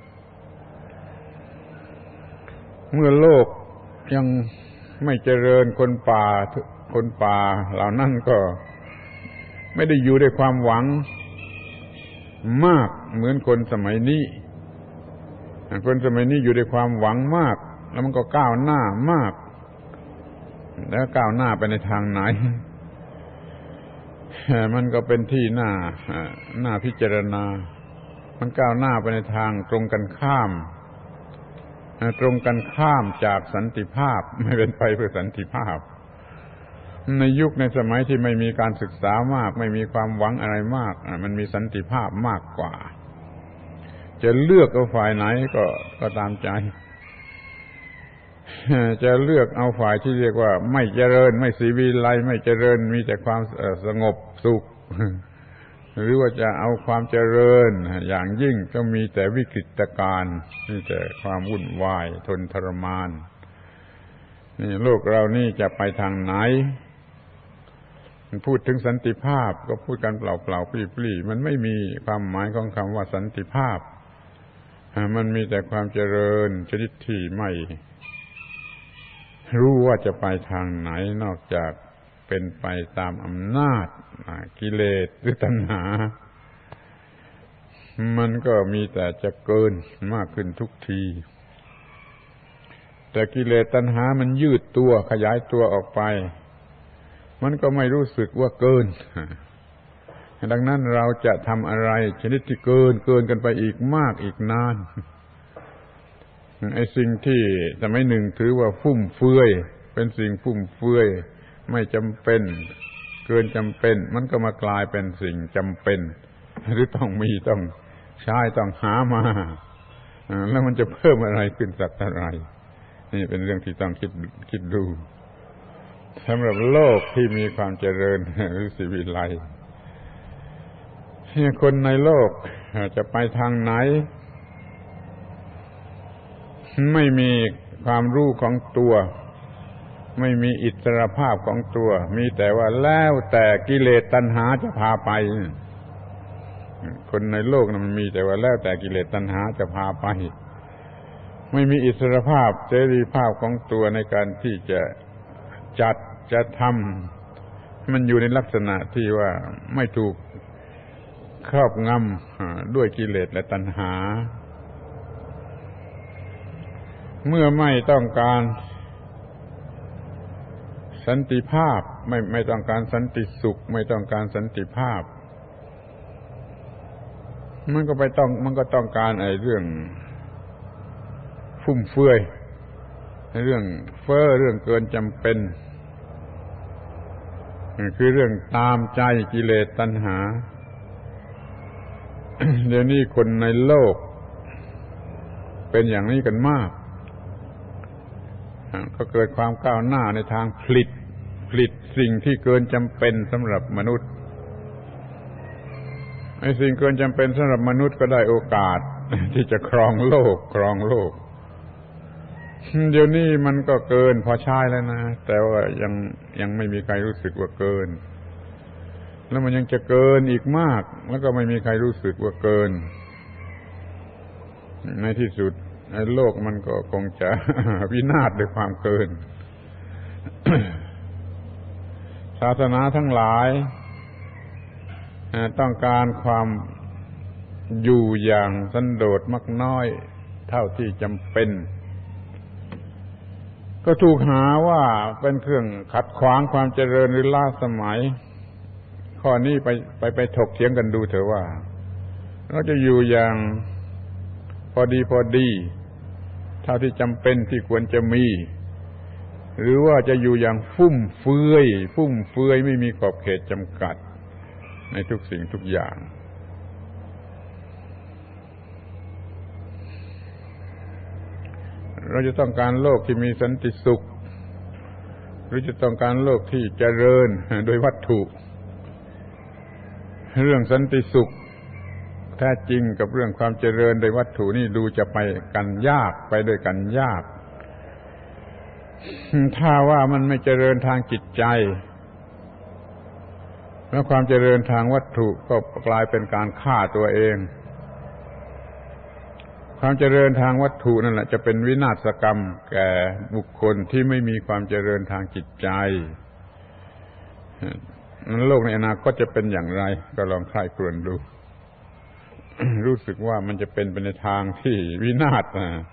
เมื่อโลกยังไม่เจริญคนป่าคนป่าเหล่านั้นก็ไม่ได้อยู่ด้วยความหวังมากเหมือนคนสมัยนี้คนสมัยนี้อยู่ด้วยความหวังมากแล้วมันก็ก้าวหน้ามากแล้วก้าวหน้าไปในทางไหนมันก็เป็นที่หน้าหน้าพิจารณามันก้าวหน้าไปในทางตรงกันข้ามตรงกันข้ามจากสันติภาพไม่เป็นไปเพื่อสันติภาพในยุคในสมัยที่ไม่มีการศึกษามากไม่มีความหวังอะไรมากมันมีสันติภาพมากกว่าจะเลือกเอาฝ่ายไหนก็ก็ตามใจจะเลือกเอาฝ่ายที่เรียกว่าไม่เจริญไม่สีวิไลไม่เจริญมีแต่ความสงบสุขหรือว่าจะเอาความเจริญอย่างยิ่งก็มีแต่วิกฤตการณ์มีแต่ความวุ่นวายทนทรมานนี่โลกเรานี่จะไปทางไหนพูดถึงสันติภาพก็พูดกันเปล่าๆปลี้ๆมันไม่มีความหมายของคำว่าสันติภาพมันมีแต่ความเจริญชนิดที่ไม่รู้ว่าจะไปทางไหนนอกจากเป็นไปตามอำนาจกิเลสหรือตัณหามันก็มีแต่จะเกินมากขึ้นทุกทีแต่กิเลสตัณหามันยืดตัวขยายตัวออกไปมันก็ไม่รู้สึกว่าเกินดังนั้นเราจะทำอะไรชนิดที่เกินเกินกันไปอีกมากอีกนานไอ้สิ่งที่สมัยหนึ่งถือว่าฟุ่มเฟือยเป็นสิ่งฟุ่มเฟือยไม่จำเป็นเกินจำเป็นมันก็มากลายเป็นสิ่งจำเป็นหรือต้องมีต้องใช้ต้องหามาแล้วมันจะเพิ่มอะไรขึ้นสักเท่าไหร่นี่เป็นเรื่องที่ต้องคิดคิดดูสำหรับโลกที่มีความเจริญหรือสิวิไลคนในโลกจะไปทางไหนไม่มีความรู้ของตัวไม่มีอิสรภาพของตัวมีแต่ว่าแล้วแต่กิเลสตัณหาจะพาไปคนในโลกนั้นมันมีแต่ว่าแล้วแต่กิเลสตัณหาจะพาไปไม่มีอิสรภาพเสรีภาพของตัวในการที่จะจัดจะทำมันอยู่ในลักษณะที่ว่าไม่ถูกครอบงำด้วยกิเลสและตัณหาเมื่อไม่ต้องการสันติภาพไม่ไม่ต้องการสันติสุขไม่ต้องการสันติภาพมันก็ไปต้องมันก็ต้องการไอ้เรื่องฟุ่มเฟือยเรื่องเฟ้อเรื่องเกินจำเป็นคือเรื่องตามใจกิเลสตัณหา เดี๋ยวนี้คนในโลกเป็นอย่างนี้กันมากก็เกิดความก้าวหน้าในทางผลิตผลิตสิ่งที่เกินจำเป็นสำหรับมนุษย์ไอ้สิ่งเกินจำเป็นสำหรับมนุษย์ก็ได้โอกาสที่จะครองโลกครองโลกเดี๋ยวนี้มันก็เกินพอใช้แล้วนะแต่ว่ายังยังไม่มีใครรู้สึกว่าเกินแล้วมันยังจะเกินอีกมากแล้วก็ไม่มีใครรู้สึกว่าเกินในที่สุดโลกมันก็คงจะวินาศด้วยความเกิน ศาสนาทั้งหลายต้องการความอยู่อย่างสันโดษมักน้อยเท่าที่จำเป็นก็ถูกหาว่าเป็นเครื่องขัดขวางความเจริญหรือล้าสมัยข้อนี้ไปไปไปถกเถียงกันดูเถอะว่าเราจะอยู่อย่างอดีพอดีเท่าที่จำเป็นที่ควรจะมีหรือว่าจะอยู่อย่างฟุ่มเฟือยฟุ่มเฟือยไม่มีขอบเขตจำกัดในทุกสิ่งทุกอย่างเราจะต้องการโลกที่มีสันติสุขหรือจะต้องการโลกที่เจริญโดยวัตถุเรื่องสันติสุขแท้จริงกับเรื่องความเจริญโดยวัตถุนี่ดูจะไปกันยากไปด้วยกันยากถ้าว่ามันไม่เจริญทางจิตใจแล้วความเจริญทางวัตถุก็กลายเป็นการฆ่าตัวเองความเจริญทางวัตถุนั่นแหละจะเป็นวินาศกรรมแก่บุคคลที่ไม่มีความเจริญทางจิตใจนั้นโลกในอนาคตจะเป็นอย่างไรก็ลองใคร่ครวญดู รู้สึกว่ามันจะเป็นไปในทางที่วินาศ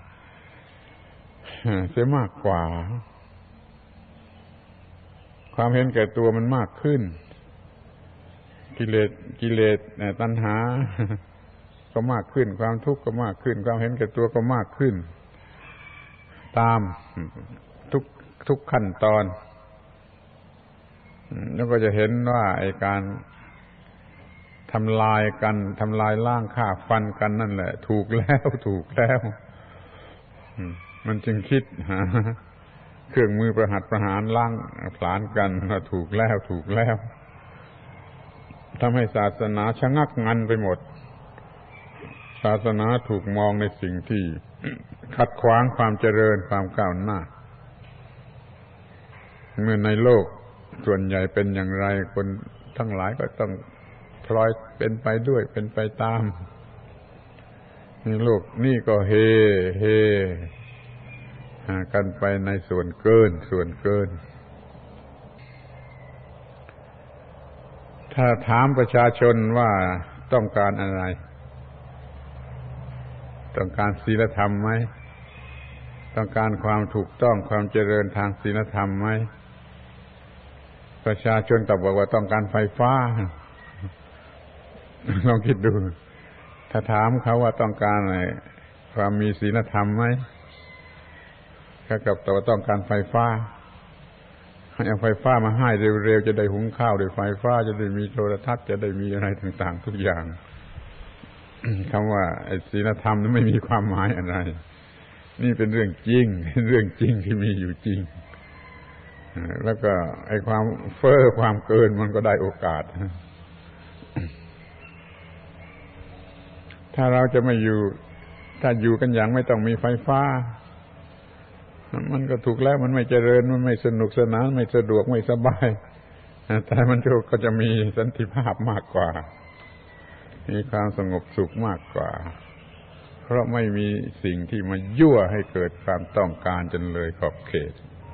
เสียมากกว่าความเห็นแก่ตัวมันมากขึ้นกิเลสกิเลสตัณหาก็มากขึ้นความทุกข์ก็มากขึ้นความเห็นแก่ตัวก็มากขึ้นตามทุกทุกขั้นตอนแล้วก็จะเห็นว่าไอ้การทำลายกันทำลายล้างฆ่าฟันกันนั่นแหละถูกแล้วถูกแล้วมันจึงคิดหาเครื่องมือประหัตประหารล้างผลาญกันว่าถูกแล้วถูกแล้วทำให้ศาสนาชะงักงันไปหมดศาสนาถูกมองในสิ่งที่ขัดขวางความเจริญความก้าวหน้าเมื่อในโลกส่วนใหญ่เป็นอย่างไรคนทั้งหลายก็ต้องพลอยเป็นไปด้วยเป็นไปตามนี่โลกนี่ก็เฮเฮกันไปในส่วนเกินส่วนเกินถ้าถามประชาชนว่าต้องการอะไรต้องการศีลธรรมไหมต้องการความถูกต้องความเจริญทางศีลธรรมไหมประชาชนตอบบอกว่าต้องการไฟฟ้าลองคิดดูถ้าถามเขาว่าต้องการอะไรความมีศีลธรรมไหมเขากลับตอบว่าต้องการไฟฟ้าให้เอาไฟฟ้ามาให้เร็วๆจะได้หุงข้าวด้วยไฟฟ้าจะได้มีโทรทัศน์จะได้มีอะไรต่างๆทุกอย่างคำว่าศีลธรรมนั้นไม่มีความหมายอะไรนี่เป็นเรื่องจริงเรื่องจริงที่มีอยู่จริงแล้วก็ไอ้ความเฟ้อความเกินมันก็ได้โอกาสถ้าเราจะไม่อยู่ถ้าอยู่กันอย่างไม่ต้องมีไฟฟ้ามันก็ถูกแล้วมันไม่เจริญมันไม่สนุกสนานไม่สะดวกไม่สบายแต่มันก็จะมีสันติภาพมากกว่ามีความสงบสุขมากกว่าเพราะไม่มีสิ่งที่มายั่วให้เกิดความต้องการจนเลยขอบเขต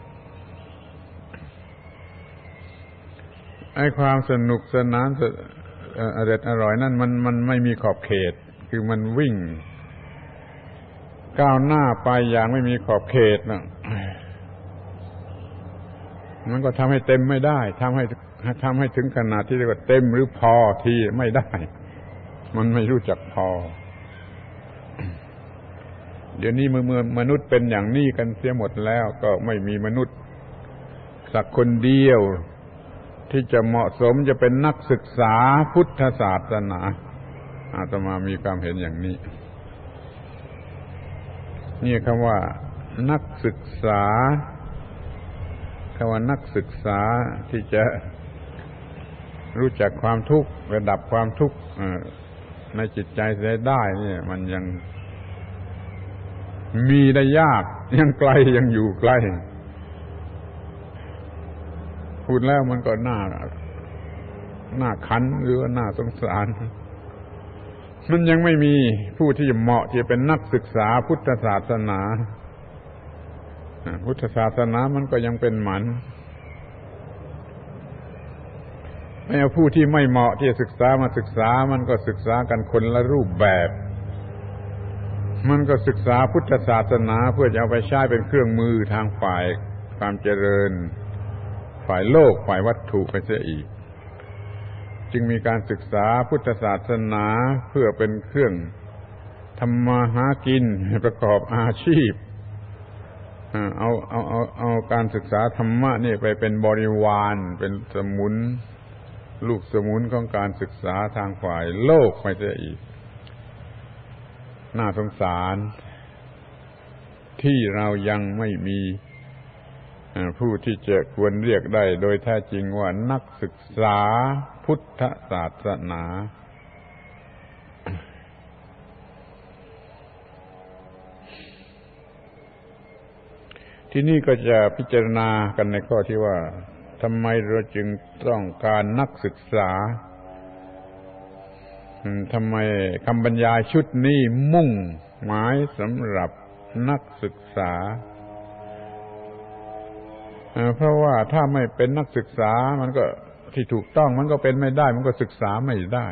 ไอ้ความสนุกสนานอร่อยอร่อยนั่นมันมันไม่มีขอบเขตคือมันวิ่งก้าวหน้าไปอย่างไม่มีขอบเขตนะมันก็ทำให้เต็มไม่ได้ทำให้ทำให้ถึงขนาดที่เรียกว่าเต็มหรือพอที่ไม่ได้มันไม่รู้จักพอเดี๋ยวนี้เมื่อเมื่อมนุษย์เป็นอย่างนี้กันเสียหมดแล้วก็ไม่มีมนุษย์สักคนเดียวที่จะเหมาะสมจะเป็นนักศึกษาพุทธศาสนาอาตมามีความเห็นอย่างนี้นี่คำว่านักศึกษาคำว่านักศึกษาที่จะรู้จักความทุกข์ระดับความทุกข์ในจิตใจเสียได้นี่มันยังมีได้ยากยังไกลยังอยู่ไกลพูดแล้วมันก็น่าน่าขันหรือว่าน่าสงสารมันยังไม่มีผู้ที่เหมาะที่จะเป็นนักศึกษาพุทธศาสนาพุทธศาสนามันก็ยังเป็นหมันไม่เอาผู้ที่ไม่เหมาะที่จะศึกษามาศึกษามันก็ศึกษากันคนละรูปแบบมันก็ศึกษาพุทธศาสนาเพื่อจะเอาไปใช้เป็นเครื่องมือทางฝ่ายความเจริญฝ่ายโลกฝ่ายวัตถุไปเสียอีกจึงมีการศึกษาพุทธศาสนาเพื่อเป็นเครื่องทำมาหากินประกอบอาชีพเอาเอาเอาเอาการศึกษาธรรมะนี่ไปเป็นบริวารเป็นสมุนลูกสมุนของการศึกษาทางฝ่ายโลกไปเสียอีกน่าสงสารที่เรายังไม่มีผู้ที่จะควรเรียกได้โดยแท้จริงว่านักศึกษาพุทธศาสนาที่นี่ก็จะพิจารณากันในข้อที่ว่าทำไมเราจึงต้องการนักศึกษาทำไมคำบรรยายชุดนี้มุ่งหมายสำหรับนักศึกษาเพราะว่าถ้าไม่เป็นนักศึกษามันก็ที่ถูกต้องมันก็เป็นไม่ได้มันก็ศึกษาไม่ได้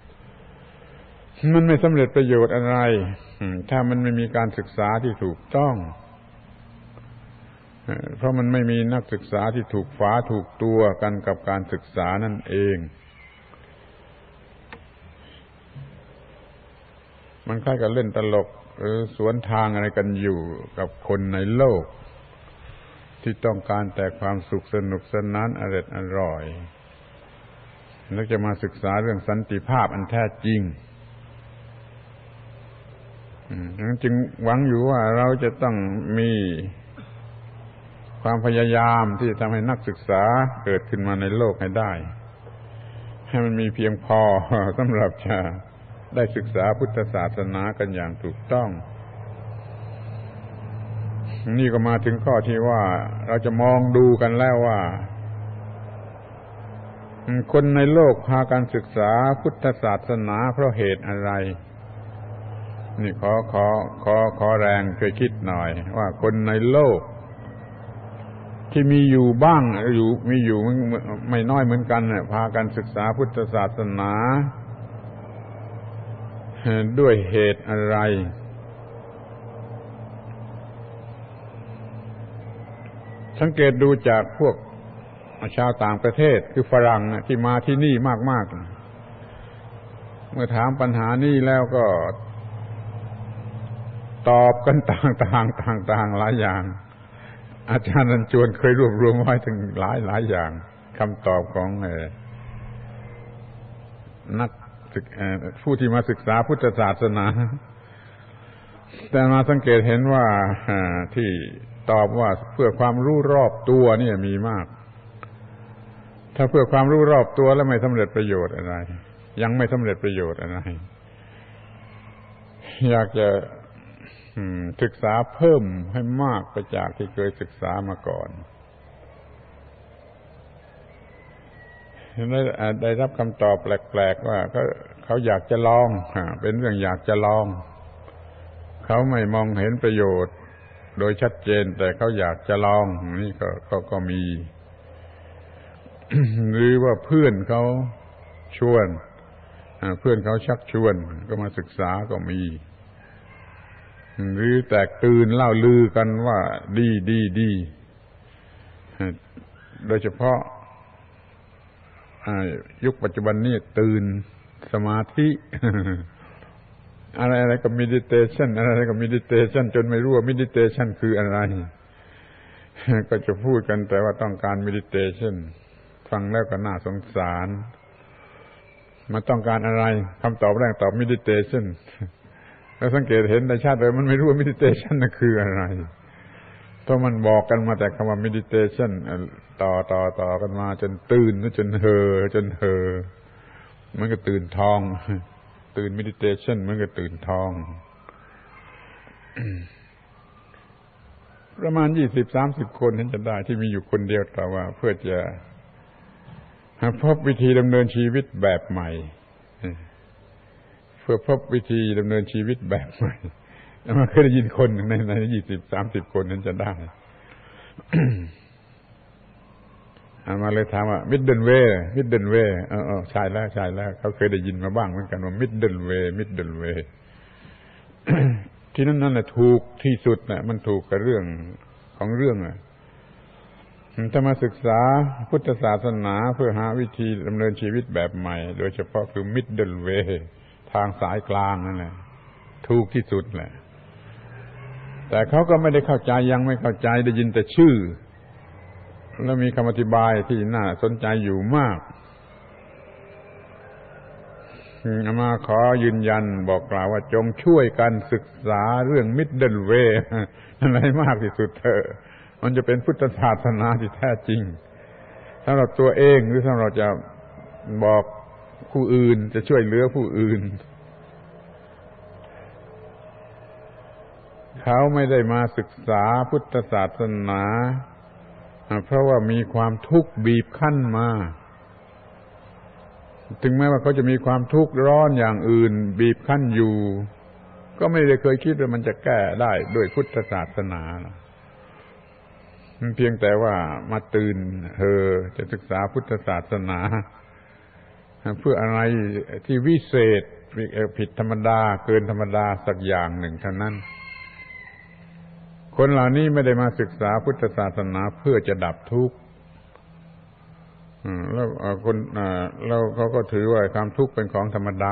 มันไม่สำเร็จประโยชน์อะไรถ้ามันไม่มีการศึกษาที่ถูกต้องเพราะมันไม่มีนักศึกษาที่ถูกฝาถูกตัวกันกับการศึกษานั่นเองมันคล้ายกับเล่นตลกหรือสวนทางอะไรกันอยู่กับคนในโลกที่ต้องการแต่ความสุขสนุกสนานอร่อยอร่อยแล้วจะมาศึกษาเรื่องสันติภาพอันแท้จริงจึงหวังอยู่ว่าเราจะต้องมีความพยายามที่จะทำให้นักศึกษาเกิดขึ้นมาในโลกให้ได้ให้มันมีเพียงพอสำหรับจะได้ศึกษาพุทธศาสนากันอย่างถูกต้องนี่ก็มาถึงข้อที่ว่าเราจะมองดูกันแล้วว่าคนในโลกพากันศึกษาพุทธศาสนาเพราะเหตุอะไรนี่ขอขอขอขอแรงช่วยคิดหน่อยว่าคนในโลกที่มีอยู่บ้างอยู่มีอยู่ไม่น้อยเหมือนกันเนี่ยพากันศึกษาพุทธศาสนาด้วยเหตุอะไรสังเกตดูจากพวกชาวต่างประเทศคือฝรั่งที่มาที่นี่มากๆเมื่อถามปัญหานี้แล้วก็ตอบกันต่างๆต่างๆหลายอย่างอาจารย์นันจวนเคยรวบรวมไว้ถึงหลายหลายอย่างคำตอบของนักผู้ที่มาศึกษาพุทธศาสนาแต่มาสังเกตเห็นว่าที่ตอบว่าเพื่อความรู้รอบตัวนี่มีมากถ้าเพื่อความรู้รอบตัวแล้วไม่สำเร็จประโยชน์อะไรยังไม่สำเร็จประโยชน์อะไรอยากจะศึกษาเพิ่มให้มากไปจากที่เคยศึกษามาก่อนได้ได้รับคำตอบแปลกๆว่าเขาเขาอยากจะลองเป็นเรื่องอยากจะลองเขาไม่มองเห็นประโยชน์โดยชัดเจนแต่เขาอยากจะลองนี่ก็ก็ก็มี หรือว่าเพื่อนเขาชวนเพื่อนเขาชักชวนก็มาศึกษาก็มีหรือแตกตื่นเล่าลือกันว่าดีดีดีโดยเฉพาะยุคปัจจุบันนี้ตื่นสมาธิอะไรอะไรกับ meditation อะไรกับ meditation จนไม่รู้ว่า meditation คืออะไรก็จะพูดกันแต่ว่าต้องการ meditation ฟังแล้วก็น่าสงสารมันต้องการอะไรคำตอบแรกตอบ meditation แล้วสังเกตเห็นได้ชัดเลยมันไม่รู้ว่า meditation น่ะคืออะไรเพราะมันบอกกันมาแต่คำว่า meditation ต่อต่อต่อกันมาจนตื่นจนเห่อจนเห่อมันก็ตื่นทองตื่น meditation มันก็ตื่นทอง ประมาณ ยี่สิบถึงสามสิบ คนเห็นจะได้ที่มีอยู่คนเดียวแต่ว่าเพื่อจะพบวิธีดำเนินชีวิตแบบใหม่เพื่อพบวิธีดำเนินชีวิตแบบใหม่มาเคยได้ยินคนในใน ยี่สิบถึงสามสิบ คนนั้นจะได้ อามาเลยถามว่า middle way middle way เออๆใช่แล้วใช่แล้วเขาเคยได้ยินมาบ้างเหมือนกันว่า middle way middle way ที่นั่นนั่นแหละถูกที่สุดน่ะมันถูกกับเรื่องของเรื่องอ่ะถ้ามาศึกษาพุทธศาสนาเพื่อหาวิธีดำเนินชีวิตแบบใหม่โดยเฉพาะคือ middle way ทางสายกลางนั่นแหละถูกที่สุดแหละแต่เขาก็ไม่ได้เข้าใจยังไม่เข้าใจได้ยินแต่ชื่อแล้วมีคำอธิบายที่น่าสนใจอยู่มากอามาขอยืนยันบอกกล่าวว่าจงช่วยกันศึกษาเรื่อง Middle Way อะไรมากที่สุดเถอะมันจะเป็นพุทธศาสนาที่แท้จริงถ้าเราตัวเองหรือถ้าเราจะบอกผู้อื่นจะช่วยเหลือผู้อื่นเขาไม่ได้มาศึกษาพุทธศาสนาเพราะว่ามีความทุกข์บีบคั้นมาถึงแม้ว่าเขาจะมีความทุกข์ร้อนอย่างอื่นบีบคั้นอยู่ก็ไม่ได้เคยคิดว่ามันจะแก้ได้ด้วยพุทธศาสนามันเพียงแต่ว่ามาตื่นเธอจะศึกษาพุทธศาสนาเพื่ออะไรที่วิเศษผิดธรรมดาเกินธรรมดาสักอย่างหนึ่งเท่านั้นคนเหล่านี้ไม่ได้มาศึกษาพุทธศาสนาเพื่อจะดับทุกข์แล้วคนแล้วเขาก็ถือว่าความทุกข์เป็นของธรรมดา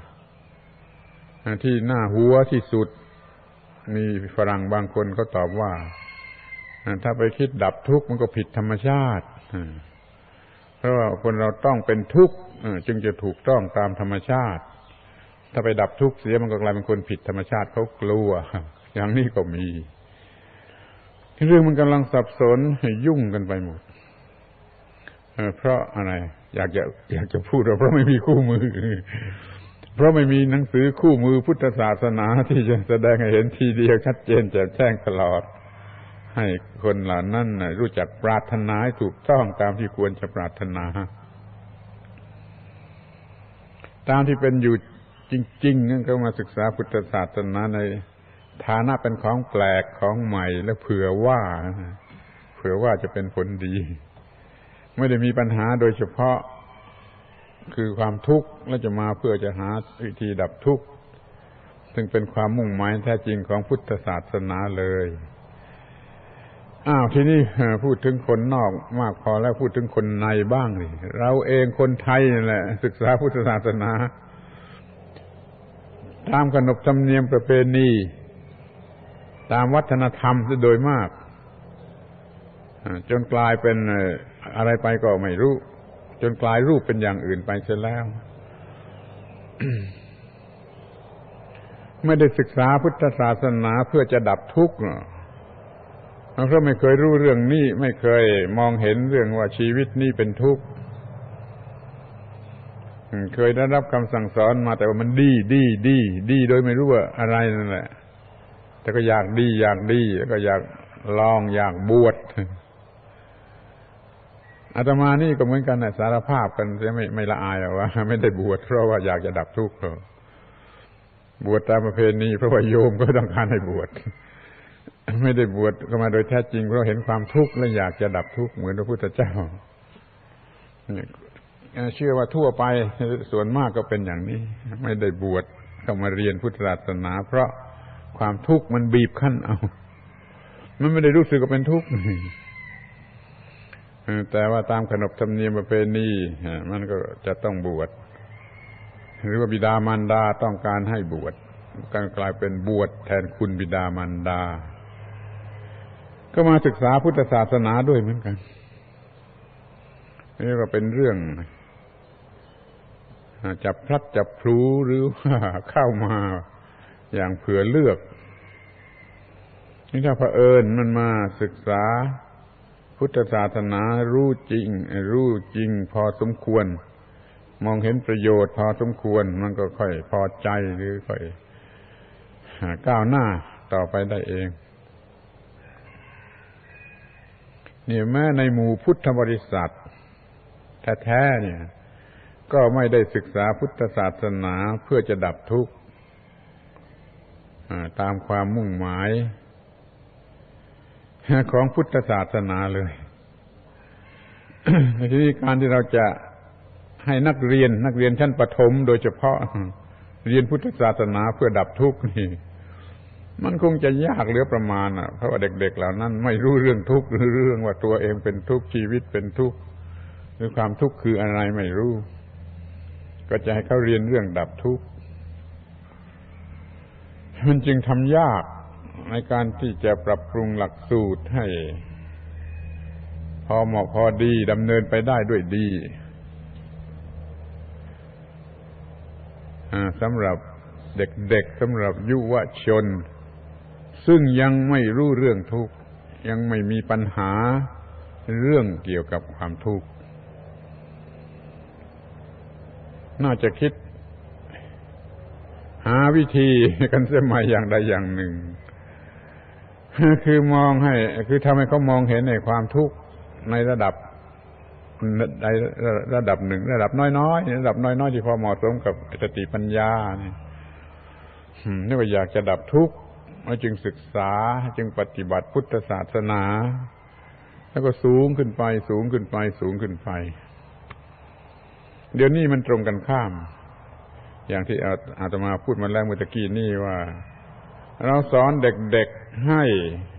ที่น่าหัวที่สุดมีฝรั่งบางคนเขาตอบว่าถ้าไปคิดดับทุกข์มันก็ผิดธรรมชาติเพราะว่าคนเราต้องเป็นทุกข์จึงจะถูกต้องตามธรรมชาติถ้าไปดับทุกข์เสียมันก็กลายเป็นคนผิดธรรมชาติเขากลัวอย่างนี้ก็มีเรื่องมันกำลังสับสนยุ่งกันไปหมดเพราะอะไรอยากจะอยากจะพูดว่าเพราะไม่มีคู่มือเพราะไม่มีหนังสือคู่มือพุทธศาสนาที่จะแสดงให้เห็นทีเดียวชัดเจนแจ่มแจ้งตลอดให้คนเหล่านั้นรู้จักปรารถนาให้ถูกต้องตามที่ควรจะปรารถนาตามที่เป็นอยู่จริงๆนั่นก็มาศึกษาพุทธศาสนาในฐานะเป็นของแปลกของใหม่และเผื่อว่าเผื่อว่าจะเป็นผลดีไม่ได้มีปัญหาโดยเฉพาะคือความทุกข์และจะมาเพื่อจะหาวิธีดับทุกข์ซึ่งเป็นความมุ่งหมายแท้จริงของพุทธศาสนาเลยอ้าวทีนี้พูดถึงคนนอกมากพอแล้วพูดถึงคนในบ้างดิเราเองคนไทยนั่นแหละศึกษาพุทธศาสนาตามขนบธรรมเนียมประเพณีตามวัฒนธรรมโดยมากจนกลายเป็นอะไรไปก็ไม่รู้จนกลายรูปเป็นอย่างอื่นไปเสียแล้ว ไม่ได้ศึกษาพุทธศาสนาเพื่อจะดับทุกข์เพราะไม่เคยรู้เรื่องนี้ไม่เคยมองเห็นเรื่องว่าชีวิตนี้เป็นทุกข์เคยได้รับคำสั่งสอนมาแต่ว่ามันดีดีดีดีโดยไม่รู้ว่าอะไรนั่นแหละแต่ก็อยากดีอยากดีแล้วก็อยากลองอยากบวชอาตมานี่ก็เหมือนกันนะสารภาพกันจะไม่ไม่ละอายว่าไม่ได้บวชเพราะว่าอยากจะดับทุกข์บวชตามประเพณีเพราะว่าโยมก็ต้องการให้บวชไม่ได้บวชก็มาโดยแท้จริงเพราะเห็นความทุกข์และอยากจะดับทุกข์เหมือนพระพุทธเจ้าเชื่อว่าทั่วไปส่วนมากก็เป็นอย่างนี้ไม่ได้บวชเข้ามาเรียนพุทธศาสนาเพราะความทุกข์มันบีบคั้นเอามันไม่ได้รู้สึกว่าเป็นทุกข์แต่ว่าตามขนบธรรมเนียมประเพณีมันก็จะต้องบวชหรือว่าบิดามารดาต้องการให้บวชการกลายเป็นบวชแทนคุณบิดามารดาก็มาศึกษาพุทธศาสนาด้วยเหมือนกันนี่ก็เป็นเรื่องจับพลัดจับพลูหรือว่าเข้ามาอย่างเผื่อเลือกนี่ถ้าเผอิญมันมาศึกษาพุทธศาสนารู้จริงรู้จริงพอสมควรมองเห็นประโยชน์พอสมควรมันก็ค่อยพอใจหรือค่อยก้าวหน้าต่อไปได้เองนี่แม้ในหมู่พุทธบริษัทแท้ๆเนี่ยก็ไม่ได้ศึกษาพุทธศาสนาเพื่อจะดับทุกข์ตามความมุ่งหมายของพุทธศาสนาเลยในที่การที่เราจะให้นักเรียนนักเรียนชั้นประถมโดยเฉพาะเรียนพุทธศาสนาเพื่อดับทุกข์นี่มันคงจะยากเหลือประมาณอ่ะเพราะว่าเด็กๆเหล่านั้นไม่รู้เรื่องทุกข์หรือเรื่องว่าตัวเองเป็นทุกข์ชีวิตเป็นทุกข์หรือความทุกข์คืออะไรไม่รู้ก็จะให้เขาเรียนเรื่องดับทุกข์มันจึงทำยากในการที่จะปรับปรุงหลักสูตรให้พอเหมาะพอดีดำเนินไปได้ด้วยดีสำหรับเด็กๆสำหรับยุวชนซึ่งยังไม่รู้เรื่องทุกข์ยังไม่มีปัญหาเรื่องเกี่ยวกับความทุกข์น่าจะคิดหาวิธีกันเสียใหม่อย่างใดอย่างหนึ่งคือมองให้คือทำให้เขามองเห็นในความทุกข์ในระดับในระดับหนึ่งระดับน้อยๆระดับน้อยๆที่พอเหมาะสมกับสติปัญญานี่นี่ว่าอยากจะดับทุกข์จึงศึกษาจึงปฏิบัติพุทธศาสนาแล้วก็สูงขึ้นไปสูงขึ้นไปสูงขึ้นไปเดี๋ยวนี้มันตรงกันข้ามอย่างที่อาตมาพูดมาแล้วเมื่อกี้นี่ว่าเราสอนเด็กๆให้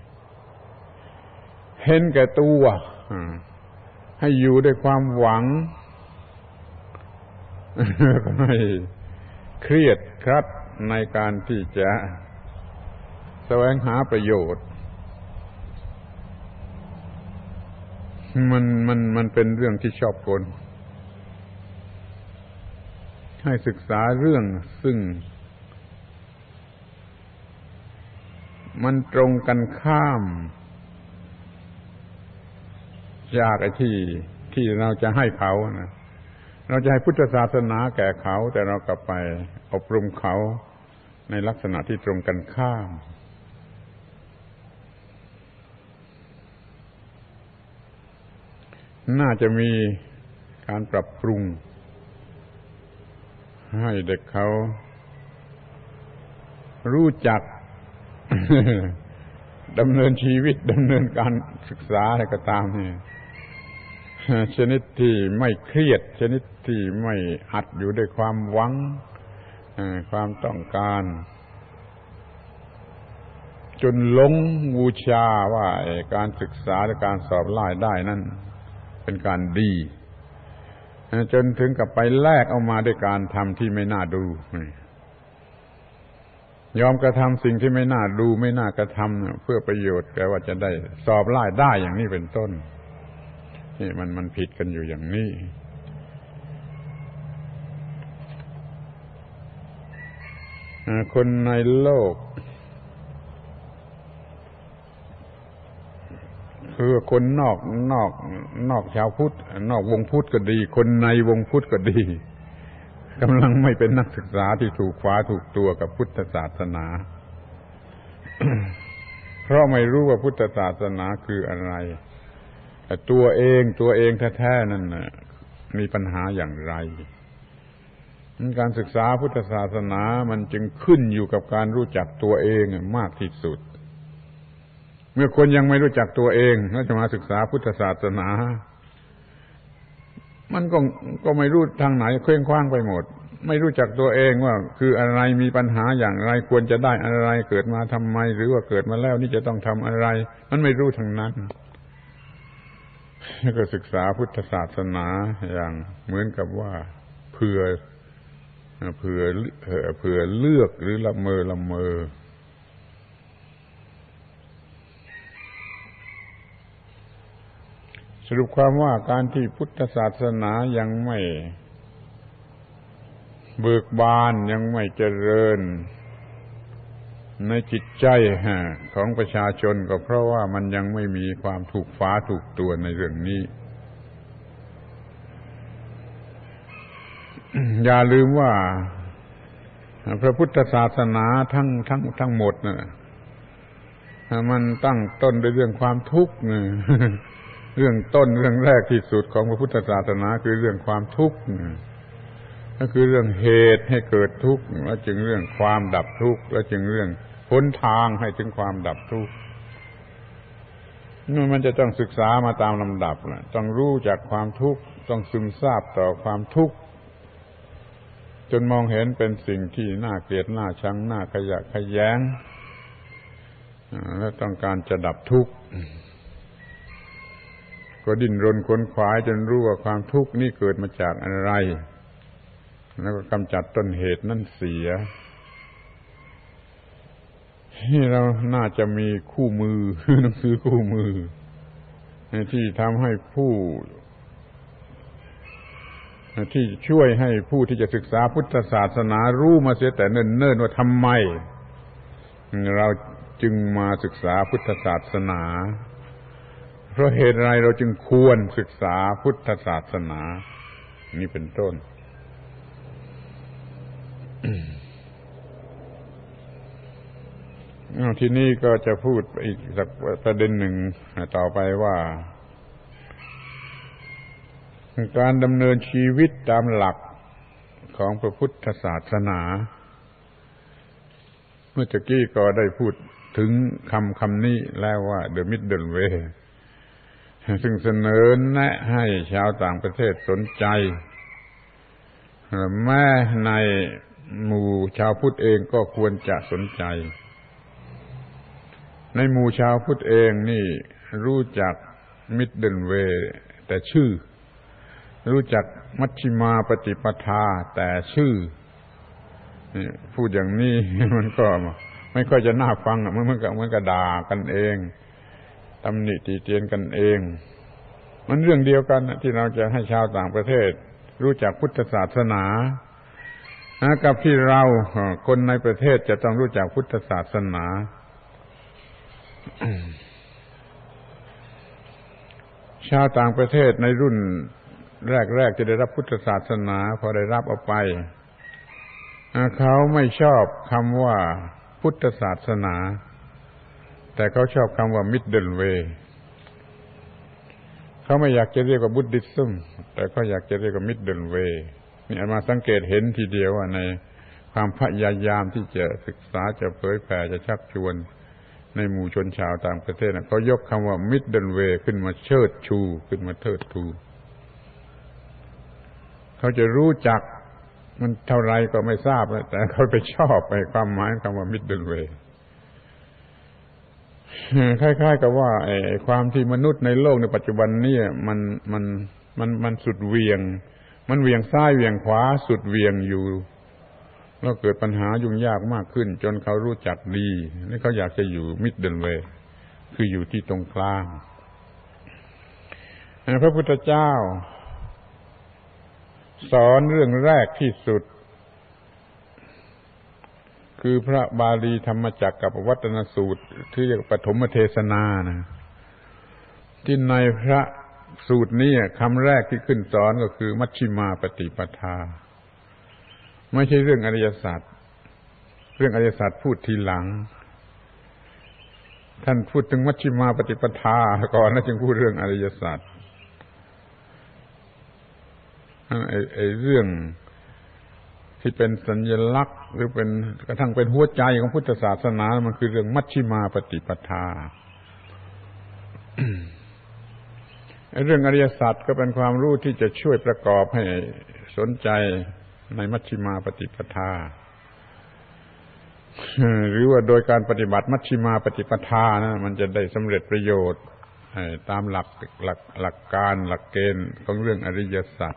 เห็นแก่ตัวให้อยู่ด้วยความหวังไม่เครียดครัดในการที่จะแสวงหาประโยชน์มันมันมันเป็นเรื่องที่ชอบกลให้ศึกษาเรื่องซึ่งมันตรงกันข้ามจากไอ้ที่ที่เราจะให้เขานะเราจะให้พุทธศาสนาแก่เขาแต่เรากลับไปอบรมเขาในลักษณะที่ตรงกันข้ามน่าจะมีการปรับปรุงให้เด็กเขารู้จักดำเนินชีวิตดำเนินการศึกษาอะไรก็ตามนี่ชนิดที่ไม่เครียดชนิดที่ไม่อัดอยู่ด้วยความหวังความต้องการจนหลงบูชาว่าการศึกษาและการสอบไล่ได้นั่นเป็นการดีจนถึงกับไปแลกเอามาด้วยการทำที่ไม่น่าดูยอมกระทำสิ่งที่ไม่น่าดูไม่น่ากระทำเพื่อประโยชน์แกว่าจะได้สอบไล่ได้อย่างนี้เป็นต้นนี่มันมันผิดกันอยู่อย่างนี้คนในโลกคือคนนอกนอกนอกชาวพุทธนอกวงพุทธก็ดีคนในวงพุทธก็ดีกำลังไม่เป็นนักศึกษาที่ถูกขวาถูกตัวกับพุทธศาสนา เพราะไม่รู้ว่าพุทธศาสนาคืออะไรตัวเองตัวเองแท้ๆนั่นน่ะมีปัญหาอย่างไรการศึกษาพุทธศาสนามันจึงขึ้นอยู่กับการรู้จักตัวเองมากที่สุดเมื่อคนยังไม่รู้จักตัวเองแล้วจะมาศึกษาพุทธศาสนามันก็ก็ไม่รู้ทางไหนเคว้งคว้างไปหมดไม่รู้จักตัวเองว่าคืออะไรมีปัญหาอย่างไรควรจะได้อะไรเกิดมาทำไมหรือว่าเกิดมาแล้วนี่จะต้องทำอะไรมันไม่รู้ทางนั้นก็ศึกษาพุทธศาสนาอย่างเหมือนกับว่าเผื่อเผื่อเผื่อเลือกหรือละเมอละเมอสรุปความว่าการที่พุทธศาสนายังไม่เบิกบานยังไม่เจริญในจิตใจของประชาชนก็เพราะว่ามันยังไม่มีความถูกฟ้าถูกตัวในเรื่องนี้ อย่าลืมว่าพระพุทธศาสนาทั้งทั้งทั้งหมดน่ะมันตั้งต้นด้วยเรื่องความทุกข์เรื่องต้นเรื่องแรกที่สุดของพระพุทธศาสนาคือเรื่องความทุกข์ก็คือเรื่องเหตุให้เกิดทุกข์แล้วจึงเรื่องความดับทุกข์แล้วจึงเรื่องหนทางให้ถึงความดับทุกข์นี่มันจะต้องศึกษามาตามลำดับล่ะต้องรู้จากความทุกข์ต้องซึมซาบต่อความทุกข์จนมองเห็นเป็นสิ่งที่น่าเกลียดน่าชังน่าขยะแขยงและต้องการจะดับทุกข์ก็ดิ้นรนขวนขวายจนรู้ว่าความทุกข์นี่เกิดมาจากอะไรแล้วก็กำจัดต้นเหตุนั่นเสียที่เราน่าจะมีคู่มือหนังสือคู่มือที่ทำให้ผู้ที่ช่วยให้ผู้ที่จะศึกษาพุทธศาสนารู้มาเสียแต่เนิ่นๆว่าทำไมเราจึงมาศึกษาพุทธศาสนาเพราะเหตุไรเราจึงควรศึกษาพุทธศาสนานี่เป็นต้น ทีนี้ก็จะพูดอีกสักประเด็นหนึ่งต่อไปว่าการดำเนินชีวิตตามหลักของพระพุทธศาสนาเมื่อกี้ก็ได้พูดถึงคำคำนี้แล้วว่า The Middle Way ซึ่งเสนอแนะให้ชาวต่างประเทศสนใจแม้ในหมู่ชาวพุทธเองก็ควรจะสนใจในหมู่ชาวพุทธเองนี่รู้จัก Middle Way แต่ชื่อรู้จักมัชฌิมาปฏิปทาแต่ชื่อพูดอย่างนี้มันก็ไม่ค่อยจะน่าฟังมันเหมือนกับเหมือนกับด่ากันเองตำหนิติเตียนกันเองมันเรื่องเดียวกันที่เราจะให้ชาวต่างประเทศรู้จักพุทธศาสนากับที่เราคนในประเทศจะต้องรู้จักพุทธศาสนาชาวต่างประเทศในรุ่นแรกๆจะได้รับพุทธศาสนาพอได้รับเอาไปเขาไม่ชอบคำว่าพุทธศาสนาแต่เขาชอบคำว่า Middle Way เขาไม่อยากจะเรียกว่า Buddhism แต่เขาอยากจะเรียกว่า Middle Way นี่อามาสังเกตเห็นทีเดียวว่าในความพยายามที่จะศึกษาจะเผยแผ่จะชักชวนในหมู่ชนชาวต่างประเทศเขายกคำว่า Middle Way ขึ้นมาเชิดชูขึ้นมาเทิดทูเขาจะรู้จักมันเท่าไรก็ไม่ทราบแต่เขาไปชอบไปความหมายคำว่า Middle Way คล้ายๆกับว่าไอ้ความที่มนุษย์ในโลกในปัจจุบันนี้มันมันมันมันสุดเวียงมันเวียงซ้ายเวียงขวาสุดเวียงอยู่แล้วเกิดปัญหายุ่งยากมากขึ้นจนเขารู้จักดีนี่เขาอยากจะอยู่ Middle Way คืออยู่ที่ตรงกลางพระพุทธเจ้าสอนเรื่องแรกที่สุดคือพระบาลีธรรมจักรกับวัตนสูตรที่เรียกปฐมเทศนานะที่ในพระสูตรนี้คำแรกที่ขึ้นสอนก็คือมัชฌิมาปฏิปทาไม่ใช่เรื่องอริยสัจเรื่องอริยสัจพูดทีหลังท่านพูดถึงมัชฌิมาปฏิปทาก่อนแล้วจึงพูดเรื่องอริยสัจไอ้ไอ้เรื่องที่เป็นสัญลักษณ์หรือเป็นกระทั่งเป็นหัวใจของพุทธศาสนามันคือเรื่องมัชฌิมาปฏิปทา ไอ้เรื่องอริยสัจก็เป็นความรู้ที่จะช่วยประกอบให้สนใจในมัชฌิมาปฏิปทา หรือว่าโดยการปฏิบัติมัชฌิมาปฏิปทานะมันจะได้สำเร็จประโยชน์ตามหลักหลักหลักการหลักเกณฑ์ของเรื่องอริยสัจ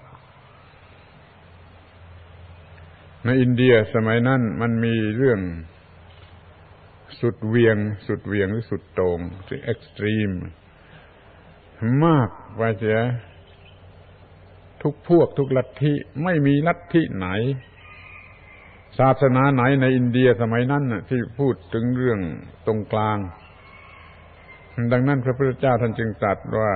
ในอินเดียสมัยนั้นมันมีเรื่องสุดเวียงสุดเวียงหรือสุดโต่งที่เอ็กซ์ตรีมมากไปเสียทุกพวกทุกลัทธิไม่มีลัทธิไหนศาสนาไหนในอินเดียสมัยนั้นน่ะที่พูดถึงเรื่องตรงกลางดังนั้นพระพุทธเจ้าท่านจึงตรัสว่า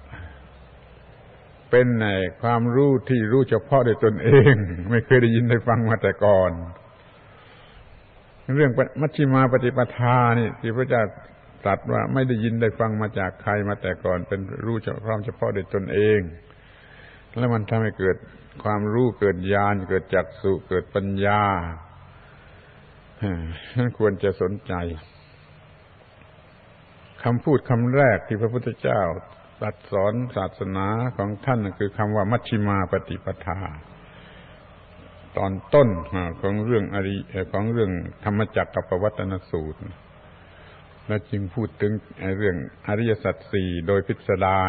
เป็นในความรู้ที่รู้เฉพาะด้วยตนเองไม่เคยได้ยินได้ฟังมาแต่ก่อนเรื่องมัชฌิมาปฏิปทานี่ที่พระเจ้าตรัสว่าไม่ได้ยินได้ฟังมาจากใครมาแต่ก่อนเป็นรู้เฉพาะเฉพาะด้วยตนเองแล้วมันทำให้เกิดความรู้เกิดญาณเกิดจักษุเกิดปัญญานั่นควรจะสนใจคำพูดคำแรกที่พระพุทธเจ้าตรัสสอนศาสนาของท่านคือคำว่ามัชฌิมาปฏิปทาตอนต้นของเรื่องอริของเรื่องธรรมจักรกับวัตนสูตรและจึงพูดถึงเรื่องอริยสัจสี่โดยพิสดาร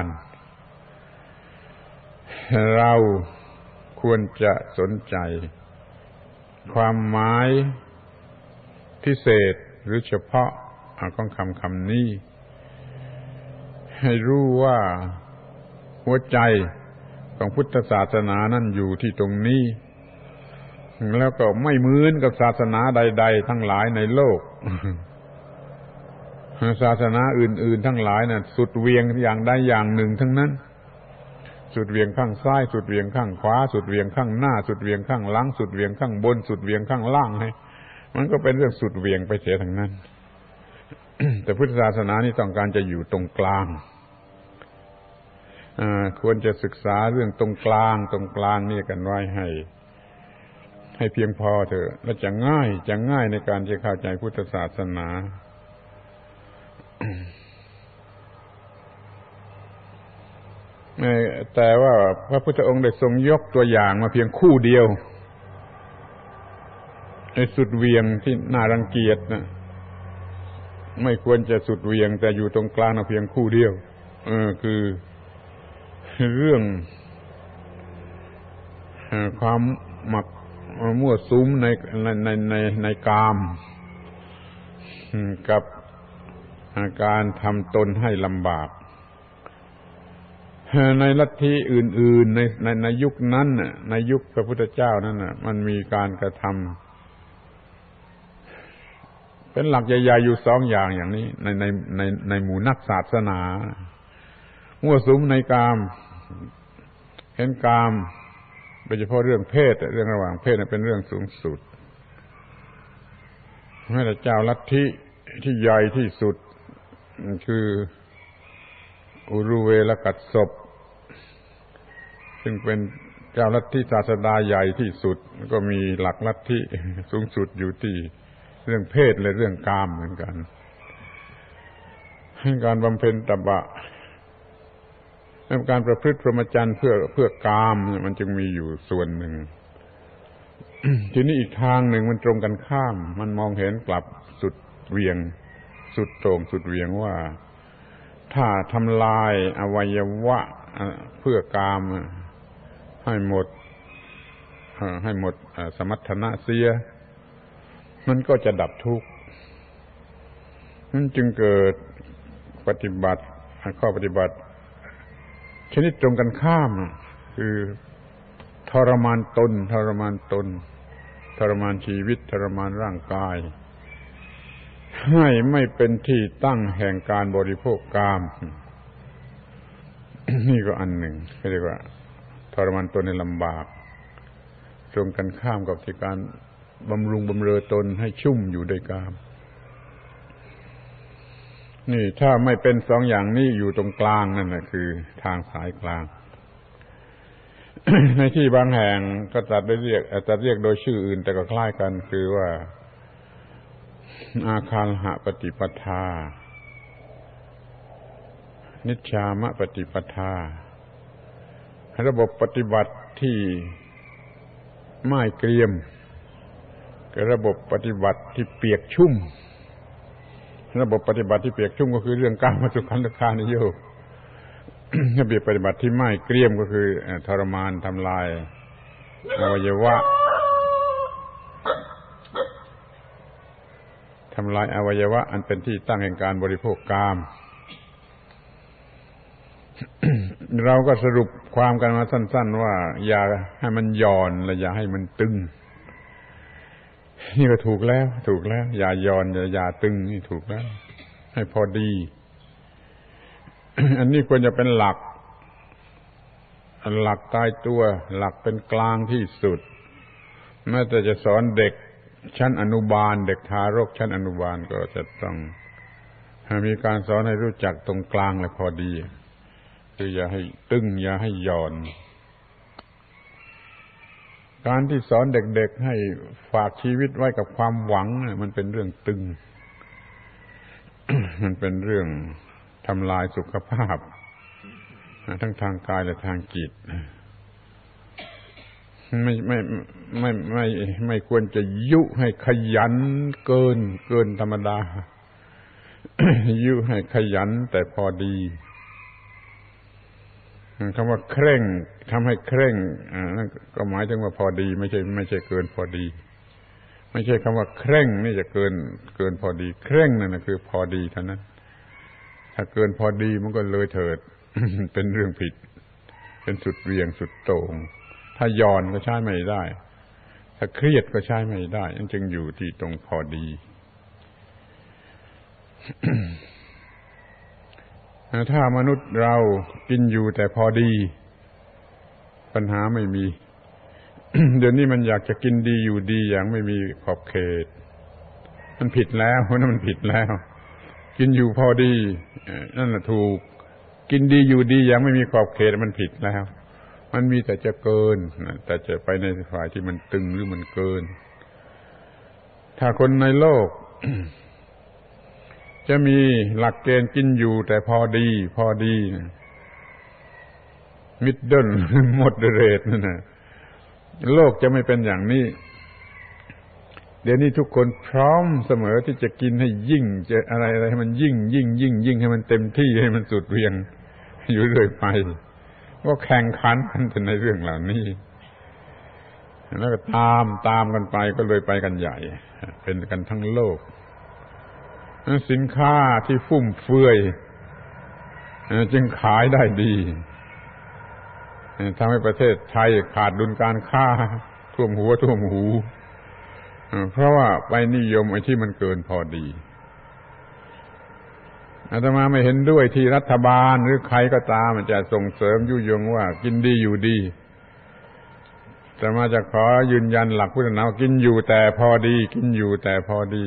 เราควรจะสนใจความหมายพิเศษหรือเฉพาะของคำคำนี้ให้รู้ว่าหัวใจของพุทธศาสนานั่นอยู่ที่ตรงนี้แล้วก็ไม่เหมือนกับศาสนาใดๆทั้งหลายในโลกศาสนาอื่นๆทั้งหลายน่ะสุดเวียงอย่างใดอย่างหนึ่งทั้งนั้นสุดเวียงข้างซ้ายสุดเวียงข้างขวาสุดเวียงข้างหน้าสุดเวียงข้างหลังสุดเวียงข้างบนสุดเวียงข้างล่างให้มันก็เป็นเรื่องสุดเวียงไปเสียทั้งนั้น แต่พุทธศาสนานี่ต้องการจะอยู่ตรงกลางอ่าควรจะศึกษาเรื่องตรงกลางตรงกลางนี่กันไว้ให้ให้เพียงพอเถอะและจะง่ายจะง่ายในการจะเข้าใจพุทธศาสนาแต่ว่าพระพุทธองค์ได้ทรงยกตัวอย่างมาเพียงคู่เดียวในสุดเวียงที่น่ารังเกียจนะไม่ควรจะสุดเวียงแต่อยู่ตรงกลางเพียงคู่เดียวเออคือเรื่องความหมักมั่วสุมในในในในกามกับการทำตนให้ลำบากในลัทธิอื่นๆในในในยุคนั้นน่ะในยุคพระพุทธเจ้านั้นน่ะมันมีการกระทำเป็นหลักใหญ่ๆอยู่สองอย่างอย่างนี้ในในในในหมู่นักศาสนามั่วสุมในกามเห็นกามโดยเฉพาะเรื่องเพศเรื่องระหว่างเพศเป็นเรื่องสูงสุดพระเจ้าลัทธิที่ใหญ่ที่สุดคืออุรุเวลกัสสปซึ่งเป็นเจ้าลัทธิศาสดาใหญ่ที่สุดก็มีหลักลัทธิสูงสุดอยู่ที่เรื่องเพศและเรื่องกามเหมือนกันให้การบำเพ็ญตบะในการประพฤติพรหมจรรย์เพื่อเพื่อกามมันจึงมีอยู่ส่วนหนึ่ง ทีนี้อีกทางหนึ่งมันตรงกันข้ามมันมองเห็นกลับสุดเวียงสุดโต่งสุดเวียงว่าถ้าทำลายอวัยวะเพื่อกามให้หมดให้หมดสมรรถนะเสียมันก็จะดับทุกข์นั่นจึงเกิดปฏิบัติข้อปฏิบัติชนิดตรงกันข้ามคือทรมานตนทรมานตนทรมานชีวิตทรมานร่างกายให้ไม่เป็นที่ตั้งแห่งการบริโภคกาม นี่ก็อันหนึ่งเรียกว่าทรมานตนในลำบากตรงกันข้ามกับที่การบำรุงบำเรอตนให้ชุ่มอยู่ด้วยกามนี่ถ้าไม่เป็นสองอย่างนี้อยู่ตรงกลางนั่นแหละคือทางสายกลาง ในที่บางแห่งก็จัดได้เรียกจัดเรียกโดยชื่ออื่นแต่ก็คล้ายกันคือว่าอาคาลหะปฏิปทานิชฌามะปฏิปทาระบบปฏิบัติที่ไม่เกรียมกับระบบปฏิบัติที่เปียกชุ่มระบบปฏิบัติที่เปียกชุ่มก็คือเรื่องกามสุขันธคานิโยคระเบียบปฏิบัติที่ไม่เกรียมก็คือทรมานทำลายอวัยวะทำลายอวัยวะอันเป็นที่ตั้งแห่งการบริโภคกาม เราก็สรุปความกันมาสั้นๆว่าอย่าให้มันหย่อนและอย่าให้มันตึงนี่ก็ถูกแล้วถูกแล้วอย่าหย่อนอย่าอย่าตึงนี่ถูกแล้วให้พอดี อันนี้ควรจะเป็นหลักหลักตายตัวหลักเป็นกลางที่สุดแม้แต่จะสอนเด็กชั้นอนุบาลเด็กทารกชั้นอนุบาลก็จะต้องมีการสอนให้รู้จักตรงกลางและพอดีคืออย่าให้ตึงอย่าให้หย่อนการที่สอนเด็กๆให้ฝากชีวิตไว้กับความหวังมันเป็นเรื่องตึง มันเป็นเรื่องทำลายสุขภาพทั้งทางกายและทางจิตไม่ไม่ไม่ไม่ไม่ควรจะยุให้ขยันเกินเกินธรรมดา ยุให้ขยันแต่พอดีคำว่าเคร่งทำให้เคร่งนั่นก็หมายถึงว่าพอดีไม่ใช่ไม่ใช่เกินพอดีไม่ใช่คำว่าเคร่งนี่จะเกินเกินพอดีเคร่งนั่นนะคือพอดีเท่านั้นถ้าเกินพอดีมันก็เลยเถิด เป็นเรื่องผิดเป็นสุดเวียงสุดโต่งถ้าย่อนก็ใช้ไม่ได้ถ้าเครียดก็ใช้ไม่ได้นั่นจึงอยู่ที่ตรงพอดี ถ้ามนุษย์เรากินอยู่แต่พอดีปัญหาไม่มี เดี๋ยวนี้มันอยากจะกินดีอยู่ดีอย่างไม่มีขอบเขตมันผิดแล้วนั่นมันผิดแล้วกินอยู่พอดีนั่นแหละถูกกินดีอยู่ดีอย่างไม่มีขอบเขตมันผิดแล้วมันมีแต่จะเกินแต่จะไปในฝ่ายที่มันตึงหรือมันเกินถ้าคนในโลก จะมีหลักเกณฑ์กินอยู่แต่พอดีพอดีมิดเดิลหมดเรทนั่นน่ะโลกจะไม่เป็นอย่างนี้เดี๋ยวนี้ทุกคนพร้อมเสมอที่จะกินให้ยิ่งจะอะไรอะไรให้มันยิ่งยิ่งยิ่งยิ่งให้มันเต็มที่ให้มันสุดเวียงอยู่เรื่อยไปก็แข่งขันกันในเรื่องเหล่านี้แล้วก็ตามตามกันไปก็เลยไปกันใหญ่เป็นกันทั้งโลกสินค้าที่ฟุ่มเฟือยจึงขายได้ดีทำให้ประเทศไทยขาดดุลการค้าท่วมหัวท่วมหูเพราะว่าไปนิยมไอ้ที่มันเกินพอดีอาตมาไม่เห็นด้วยที่รัฐบาลหรือใครก็ตามมันจะส่งเสริมยุยงว่ากินดีอยู่ดีแต่มาจะขอยืนยันหลักพุทธศาสนากินอยู่แต่พอดีกินอยู่แต่พอดี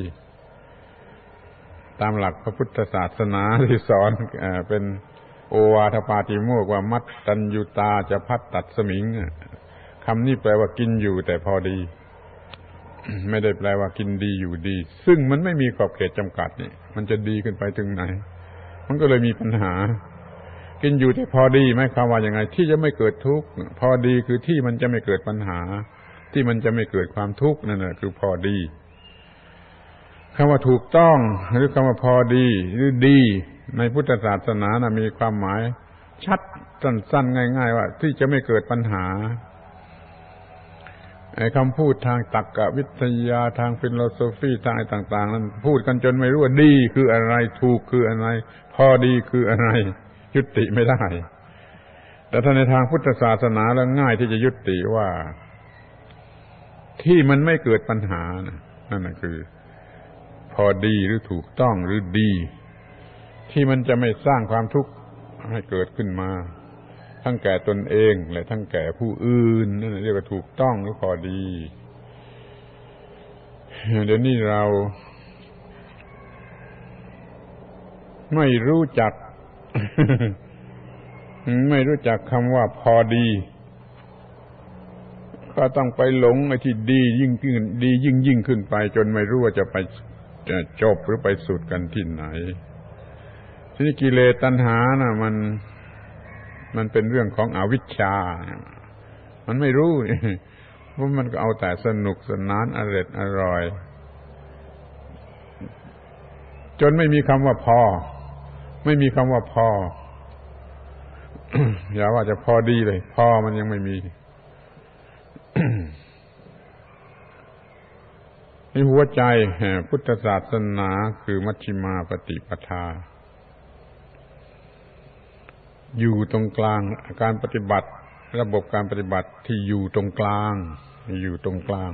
ตามหลักพระพุทธศาสนาที่สอนเป็นโอวาทปาติโมกข์ว่ามัตตัญญูตาจะพัดตัดสมิงคำนี้แปลว่ากินอยู่แต่พอดี ไม่ได้แปลว่ากินดีอยู่ดีซึ่งมันไม่มีขอบเขตจำกัดนี่มันจะดีขึ้นไปถึงไหนมันก็เลยมีปัญหากินอยู่แต่พอดีหมายความว่าอย่างไงที่จะไม่เกิดทุกข์พอดีคือที่มันจะไม่เกิดปัญหาที่มันจะไม่เกิดความทุกข์นั่นแหละคือพอดีคำว่าถูกต้องหรือคำว่าพอดีหรือดีในพุทธศาสนานะมีความหมายชัดสั้นๆง่ายๆว่าที่จะไม่เกิดปัญหาไอ้คำพูดทางตรรกวิทยาทางฟิโลโซฟีทางอะไรต่างๆนั้นพูดกันจนไม่รู้ว่าดีคืออะไรถูกคืออะไรพอดีคืออะไรยุติไม่ได้แต่ถ้าในทางพุทธศาสนาแล้วง่ายที่จะยุติว่าที่มันไม่เกิดปัญหานั่นน่ะคือพอดีหรือถูกต้องหรือดีที่มันจะไม่สร้างความทุกข์ให้เกิดขึ้นมาทั้งแก่ตนเองและทั้งแก่ผู้อื่นนั่นเรียกว่าถูกต้องหรือพอดีเดี๋ยวนี้เราไม่รู้จัก ไม่รู้จักคำว่าพอดีก็ต้องไปหลงไอ้ที่ดียิ่งขึ้นดียิ่งยิ่งขึ้นไปจนไม่รู้ว่าจะไปจะจบหรือไปสุดกันที่ไหนทีนี้กิเลสตัณหาน่ะมันมันเป็นเรื่องของอวิชชามันไม่รู้เพราะมันก็เอาแต่สนุกสนานอร่อยอร่อยจนไม่มีคำว่าพอไม่มีคำว่าพอ อย่าว่าจะพอดีเลยพอมันยังไม่มี นี่หัวใจพุทธศาสนาคือมัชฌิมาปฏิปทาอยู่ตรงกลางการปฏิบัติระบบการปฏิบัติที่อยู่ตรงกลางอยู่ตรงกลาง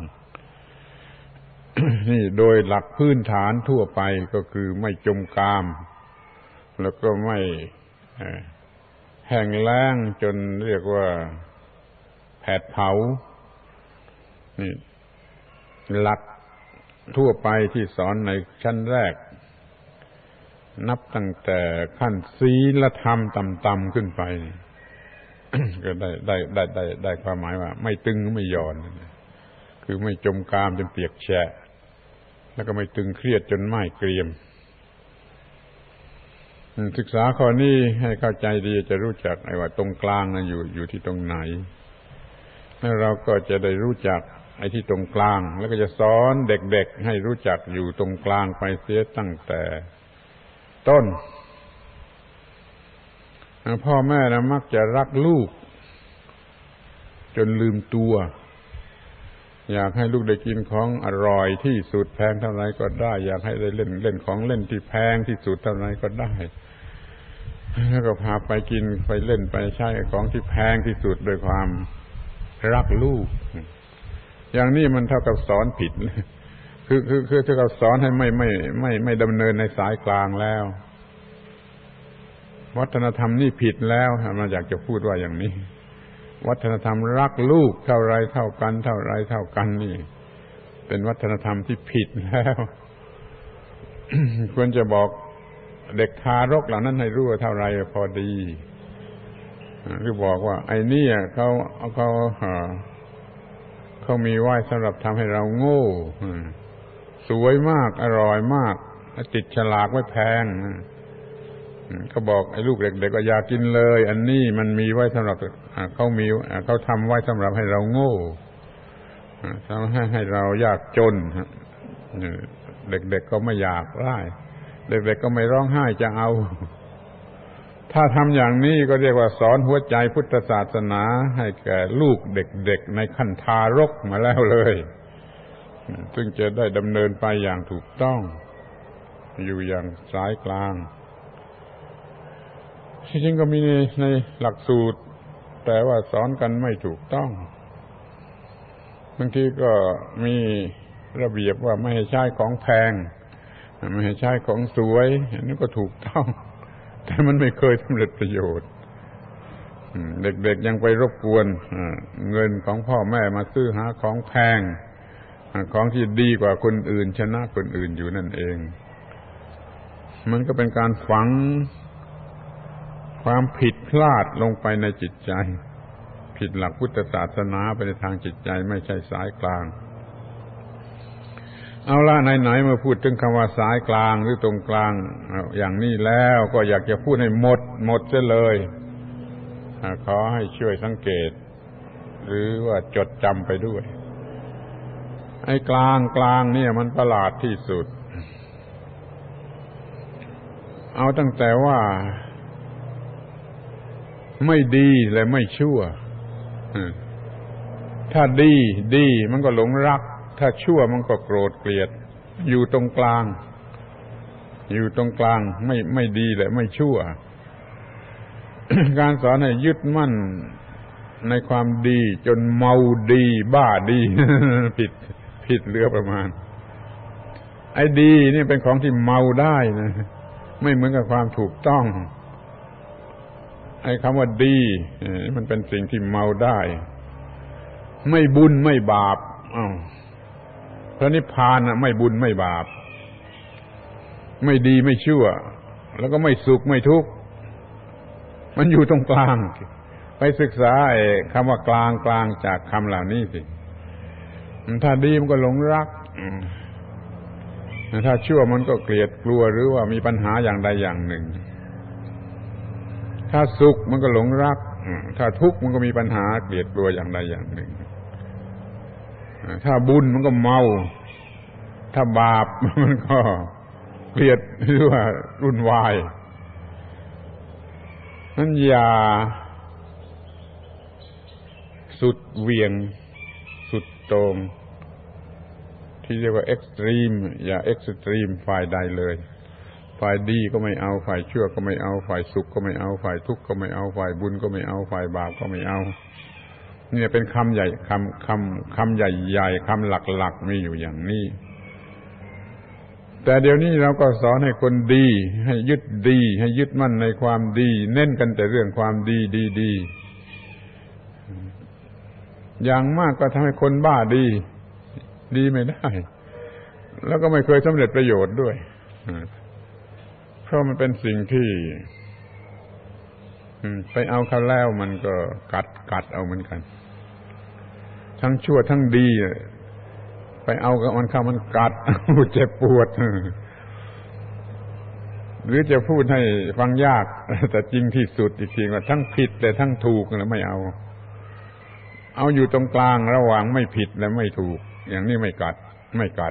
นี่โดยหลักพื้นฐานทั่วไปก็คือไม่จมกามแล้วก็ไม่แห้งแล้งจนเรียกว่าแผดเผานี่หลักทั่วไปที่สอนในชั้นแรกนับตั้งแต่ขั้นศีลธรรมต่ำๆขึ้นไป ก็ได้ได้ได้ได้ได้ความหมายว่าไม่ตึงไม่หย่อนคือไม่จมกามจนเปียกแฉะแล้วก็ไม่ตึงเครียดจนไหม้เกรียมศึกษาข้อนี้ให้เข้าใจดีจะรู้จักไอ้ว่าตรงกลางนะอยู่อยู่ที่ตรงไหนแล้วเราก็จะได้รู้จักไอ้ที่ตรงกลางแล้วก็จะสอนเด็กๆให้รู้จักอยู่ตรงกลางไปเสียตั้งแต่ต้นพ่อแม่นะมักจะรักลูกจนลืมตัวอยากให้ลูกได้กินของอร่อยที่สุดแพงเท่าไรก็ได้อยากให้ได้เล่นเล่นของเล่นที่แพงที่สุดเท่าไรก็ได้แล้วก็พาไปกินไปเล่นไปใช้ของที่แพงที่สุดโดยความรักลูกอย่างนี้มันเท่ากับสอนผิดคือคือคือเท่ากับสอนให้ไม่ไม่ไม่ไม่ดำเนินในสายกลางแล้ววัฒนธรรมนี่ผิดแล้วมันอยากจะพูดว่าอย่างนี้วัฒนธรรมรักลูกเท่าไรเท่ากันเท่าไรเท่ากันนี่เป็นวัฒนธรรมที่ผิดแล้ว ควรจะบอกเด็กทารกเหล่านั้นให้รู้ว่าเท่าไรพอดีหรือบอกว่าไอ้นี่เขาเขาเขามีไว้สำหรับทำให้เราโง่สวยมากอร่อยมากติดฉลากไว้แพงเขาบอกไอ้ลูกเด็กๆก็อยากกินเลยอันนี้มันมีไว้สำหรับเขามีเขาทำไว้สำหรับให้เราโง่ทำให้ให้เรายากจนเด็กๆก็ไม่อยากได้เด็กๆก็ไม่ร้องไห้จะเอาถ้าทำอย่างนี้ก็เรียกว่าสอนหัวใจพุทธศาสนาให้แก่ลูกเด็กๆในขั้นทารกมาแล้วเลยซึ่งจะได้ดำเนินไปอย่างถูกต้องอยู่อย่างสายกลางที่จริงก็มีในในหลักสูตรแต่ว่าสอนกันไม่ถูกต้องบางทีก็มีระเบียบว่าไม่ให้ใช้ของแพงไม่ให้ใช้ของสวยอันนี้ก็ถูกต้องแต่มันไม่เคยสำเร็จประโยชน์เด็กๆยังไปรบกวนเงินของพ่อแม่มาซื้อหาของแพงของที่ดีกว่าคนอื่นชนะคนอื่นอยู่นั่นเองมันก็เป็นการฝังความผิดพลาดลงไปในจิตใจผิดหลักพุทธศาสนาไปในทางจิตใจไม่ใช่สายกลางเอาละไหนๆมาพูดถึงคำว่าสายกลางหรือตรงกลางอย่างนี้แล้วก็อยากจะพูดให้หมดหมดเสียเลยขอให้ช่วยสังเกตหรือว่าจดจำไปด้วยไอ้กลางกลางเนี่ยมันประหลาดที่สุดเอาตั้งแต่ว่าไม่ดีและไม่ชั่วถ้าดีดีมันก็หลงรักถ้าชั่วมันก็โกรธเกลียดอยู่ตรงกลางอยู่ตรงกลางไม่ไม่ดีและไม่ชั่ว การสอนให้ยึดมั่นในความดีจนเมาดีบ้าดี ผิดผิดเรือประมาณไอ้ดีนี่เป็นของที่เมาได้นะไม่เหมือนกับความถูกต้องไอ้คำว่าดีมันเป็นสิ่งที่เมาได้ไม่บุญไม่บาปอ้าวพระนิพพานน่ะไม่บุญไม่บาปไม่ดีไม่ชั่วแล้วก็ไม่สุขไม่ทุกข์มันอยู่ตรงกลางไปศึกษาไอ้คำว่ากลางกลางจากคำเหล่านี้สิถ้าดีมันก็หลงรักถ้าชั่วมันก็เกลียดกลัวหรือว่ามีปัญหาอย่างใดอย่างหนึ่งถ้าสุขมันก็หลงรักถ้าทุกข์มันก็มีปัญหาเกลียดกลัวอย่างใดอย่างหนึ่งถ้าบุญมันก็เมาถ้าบาปมันก็เกลียดหรือว่ารุ่นวายนั่นอย่าสุดเวียงสุดโต่งที่เรียกว่าเอ็กซ์ตรีมอย่าเอ็กซ์ตรีมฝ่ายใดเลยฝ่ายดีก็ไม่เอาฝ่ายชั่วก็ไม่เอาฝ่ายสุขก็ไม่เอาฝ่ายทุกข์ก็ไม่เอาฝ่ายบุญก็ไม่เอาฝ่ายบาปก็ไม่เอานี่เป็นคำใหญ่คำคำคำใหญ่ๆคำหลักๆมีอยู่อย่างนี้แต่เดี๋ยวนี้เราก็สอนให้คนดีให้ยึดดีให้ยึดมั่นในความดีเน้นกันแต่เรื่องความดีดีๆอย่างมากก็ทำให้คนบ้าดีดีไม่ได้แล้วก็ไม่เคยสำเร็จประโยชน์ด้วยเพราะมันเป็นสิ่งที่ไปเอาเข้าแล้วมันก็กัดกัดเอาเหมือนกันทั้งชั่วทั้งดีไปเอากับมันเข้ามันกัดเจ็บปวดหรือจะพูดให้ฟังยากแต่จริงที่สุดอีกทีว่าทั้งผิดแต่ทั้งถูกแล้วไม่เอาเอาอยู่ตรงกลางระหว่างไม่ผิดและไม่ถูกอย่างนี้ไม่กัดไม่กัด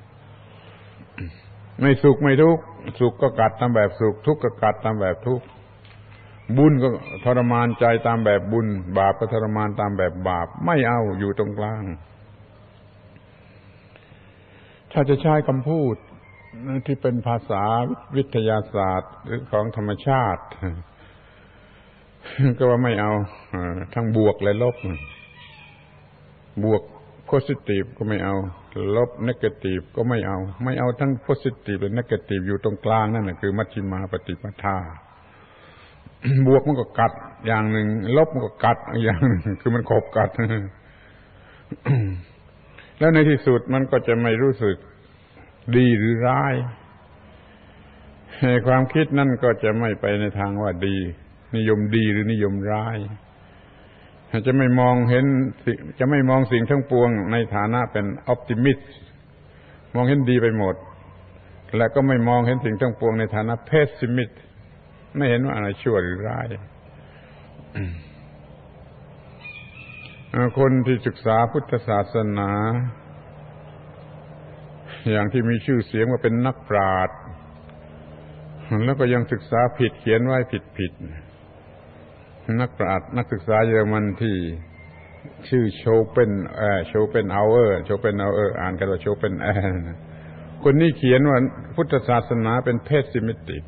ไม่สุขไม่ทุกข์สุขก็กัดตามแบบสุขทุกข์ก็กัดตามแบบทุกข์บุญก็ทรมานใจตามแบบบุญบาปก็ทรมานตามแบบบาปไม่เอาอยู่ตรงกลางถ้าจะใช้คำพูดที่เป็นภาษาวิทยาศาสตร์หรือของธรรมชาติก็ว่าไม่เอาทั้งบวกและลบบวก positive ก็ไม่เอาลบ negative ก็ไม่เอาไม่เอาทั้ง positive และ negative อยู่ตรงกลางนั่นแหละคือมัชฌิมาปฏิปทา บวกมันก็กัดอย่างหนึ่งลบมันก็กัดอย่างหนึ่งคือมันขบกัด แล้วในที่สุดมันก็จะไม่รู้สึกดีหรือร้ายความคิดนั่นก็จะไม่ไปในทางว่าดีนิยมดีหรือนิยมร้ายจะไม่มองเห็นจะไม่มองสิ่งทั้งปวงในฐานะเป็นออพติมิสต์มองเห็นดีไปหมดและก็ไม่มองเห็นสิ่งทั้งปวงในฐานะเพสซิมิสต์ไม่เห็นว่าอะไรชั่วหรือร้ายคนที่ศึกษาพุทธศาสนาอย่างที่มีชื่อเสียงว่าเป็นนักปราชญ์แล้วก็ยังศึกษาผิดเขียนไว้ผิดๆนักปราชญ์นักศึกษาเยอรมันที่ชื่อโชเปนเอ่อโชเปนเอาเออร์โชเปนเอาเออร์อ่านกันว่าโชเปนแอร์คนนี้เขียนว่าพุทธศาสนาเป็นเพสซิมิติก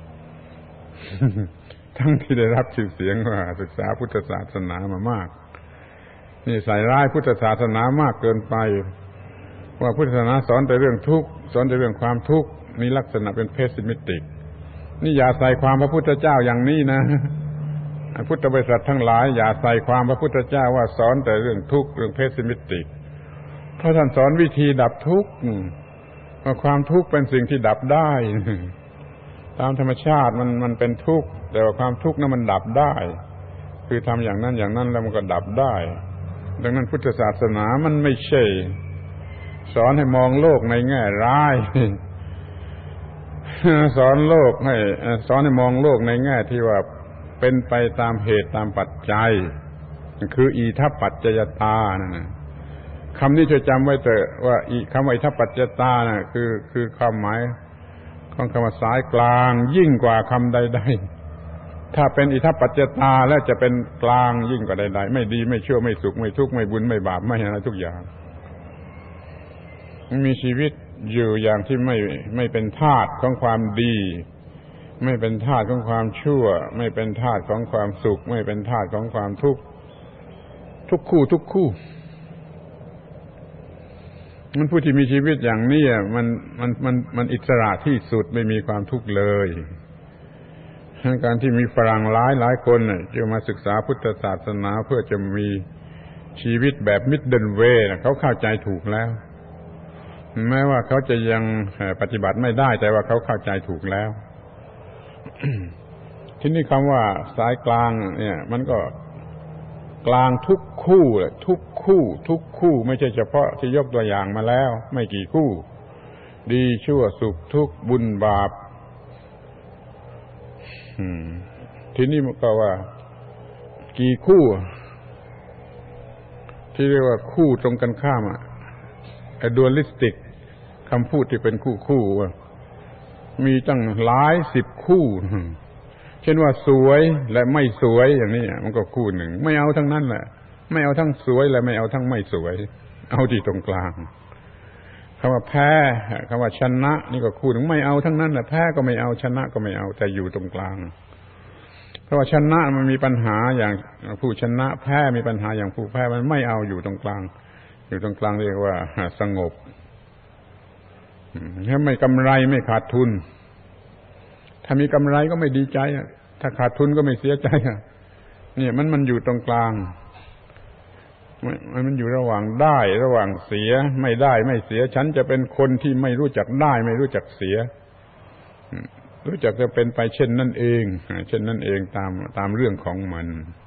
ทั้งที่ได้รับชื่อเสียงว่าศึกษาพุทธศาสนามามากนี่ใส่ร้ายพุทธศาสนามากเกินไปว่าพุทธศาสนาสอนแต่เรื่องทุกข์สอนแต่เรื่องความทุกข์มีลักษณะเป็นเพสซิมิติกนี่อย่าใส่ความพระพุทธเจ้าอย่างนี้นะพุทธบริษัททั้งหลายอย่าใส่ความพระพุทธเจ้าว่าสอนแต่เรื่องทุกข์เรื่องเพสซิมิติกเพราะท่านสอนวิธีดับทุกข์ว่าความทุกข์เป็นสิ่งที่ดับได้ตามธรรมชาติมันมันเป็นทุกข์แต่ว่าความทุกข์นั้นมันดับได้คือทำอย่างนั้นอย่างนั้นแล้วมันก็ดับได้ดังนั้นพุทธศาสนามันไม่ใช่สอนให้มองโลกในแง่ร้ายสอนโลกให้สอนให้มองโลกในแง่ที่ว่าเป็นไปตามเหตุตามปัจจัยคืออิทัปปัจจยตานั่นนะคำนี้จะจำไว้เถอะว่าอีคำว่าอิทัปปัจจยตาน่ะคือคือความหมายของคำว่าสายกลางยิ่งกว่าคำใดๆถ้าเป็นอิทัปปัจจยตาแล้วจะเป็นกลางยิ่งกว่าใดๆไม่ดีไม่ชั่วไม่สุขไม่ทุกข์ไม่บุญไม่บาปไม่อะไรทุกอย่างมีชีวิตอยู่อย่างที่ไม่ไม่เป็นทาสของความดีไม่เป็นทาสของความชั่วไม่เป็นทาสของความสุขไม่เป็นทาสของความทุกข์ทุกคู่ทุกคู่มันผู้ที่มีชีวิตอย่างนี้มันมันมันมันอิสระที่สุดไม่มีความทุกข์เลยการที่มีฝรั่งหลายหลายคนจะมาศึกษาพุทธศาสนาเพื่อจะมีชีวิตแบบมิดเดิลเวย์เขาเข้าใจถูกแล้วแม้ว่าเขาจะยังปฏิบัติไม่ได้แต่ว่าเขาเข้าใจถูกแล้วที่นี่คำว่าสายกลางเนี่ยมันก็กลางทุกคู่เลยทุกคู่ทุกคู่ไม่ใช่เฉพาะที่ยกตัวอย่างมาแล้วไม่กี่คู่ดีชั่วสุขทุกข์บุญบาปที่นี่มันก็ว่ากี่คู่ที่เรียกว่าคู่ตรงกันข้ามอะดูอลิสติกคำพูดที่เป็นคู่คู่มีตั้งหลายสิบคู่เช่นว่าสวยและไม่สวยอย่างนี้มันก็คู่หนึ่งไม่เอาทั้งนั้นแหละไม่เอาทั้งสวยและไม่เอาทั้งไม่สวยเอาที่ตรงกลางคำว่าแพ้คำว่าชนะนี่ก็คู่หนึ่งไม่เอาทั้งนั้นแหละแพ้ก็ไม่เอาชนะก็ไม่เอาแต่อยู่ตรงกลางเพราะว่าชนะมันมีปัญหาอย่างผู้ชนะแพ้มีปัญหาอย่างผู้แพ้มันไม่เอาอยู่ตรงกลางอยู่ตรงกลางเรียกว่าสงบถ้าไม่กำไรไม่ขาดทุนถ้ามีกำไรก็ไม่ดีใจถ้าขาดทุนก็ไม่เสียใจเนี่ยมันมันอยู่ตรงกลางมันมันอยู่ระหว่างได้ระหว่างเสียไม่ได้ไม่เสียฉันจะเป็นคนที่ไม่รู้จักได้ไม่รู้จักเสียรู้จักจะเป็นไปเช่นนั่นเองเช่นนั่นเองตามตามเรื่องของมัน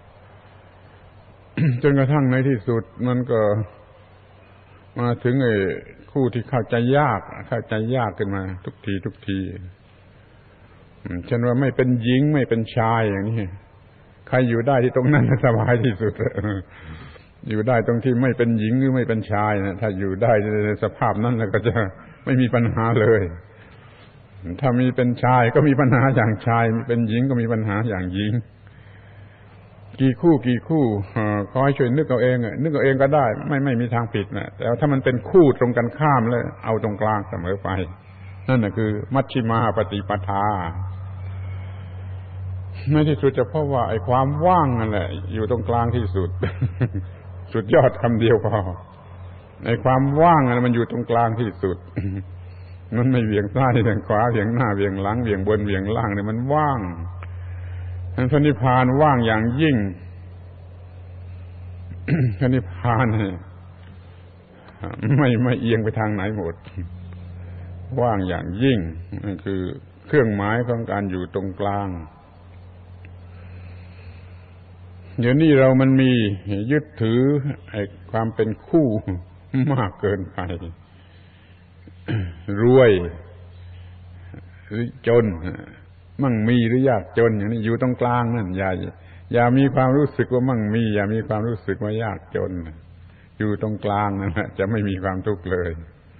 จนกระทั่งในที่สุดมันก็มาถึงไอ้คู่ที่เข้าใจยากเข้าใจยากขึ้นมาทุกทีทุกทีเช่นว่าไม่เป็นหญิงไม่เป็นชายอย่างนี้ใครอยู่ได้ที่ตรงนั้นสบายที่สุดอยู่ได้ตรงที่ไม่เป็นหญิงหรือไม่เป็นชายนะถ้าอยู่ได้ในสภาพนั้นแล้วก็จะไม่มีปัญหาเลยถ้ามีเป็นชายก็มีปัญหาอย่างชายมีเป็นหญิงก็มีปัญหาอย่างหญิงกี่คู่กี่คู่ขอให้ช่วยนึกเอาเองนึกเอาเองก็ได้ไม่ไม่มีทางผิดนะแต่ถ้ามันเป็นคู่ตรงกันข้ามแล้วเอาตรงกลางเสมอไปนั่นน่ะคือมัชฌิมาปฏิปทาในที่สุดจะพบว่าไอ้ความว่างนั่นแหละอยู่ตรงกลางที่สุด สุดยอดคำเดียวพอไอ้ความว่างนั่นมันอยู่ตรงกลางที่สุด มันไม่เบี่ยงซ้ายเบี่ยงขวาเบี่ยงหน้าเบี่ยงหลังเบี่ยงบนเบี่ยงล่างเนี่ยมันว่างท่านพระนิพพานว่างอย่างยิ่ง พระนิพพานเนี่ยไม่ไม่เอียงไปทางไหนหมดว่างอย่างยิ่งนั่นคือเครื่องหมายของการอยู่ตรงกลางเดี๋ยวนี้เรามันมียึดถือไอ้ความเป็นคู่มากเกินไปรวยหรือจนมั่งมีหรือยากจนอย่างนี้อยู่ตรงกลางนั่นอย่าอย่ามีความรู้สึกว่ามั่งมีอย่ามีความรู้สึกว่ายากจนอยู่ตรงกลางนั่นแหละจะไม่มีความทุกข์เลย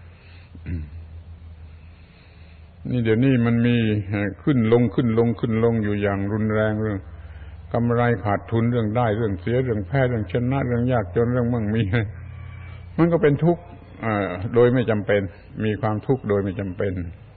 นี่เดี๋ยวนี้มันมีขึ้นลงขึ้นลงขึ้นลงอยู่อย่างรุนแรงเรื่องกำไรขาดทุนเรื่องได้เรื่องเสียเรื่องแพ้เรื่องชนะเรื่องยากจนเรื่องมั่งมีมันก็เป็นทุกข์โดยไม่จำเป็นมีความทุกข์โดยไม่จำเป็น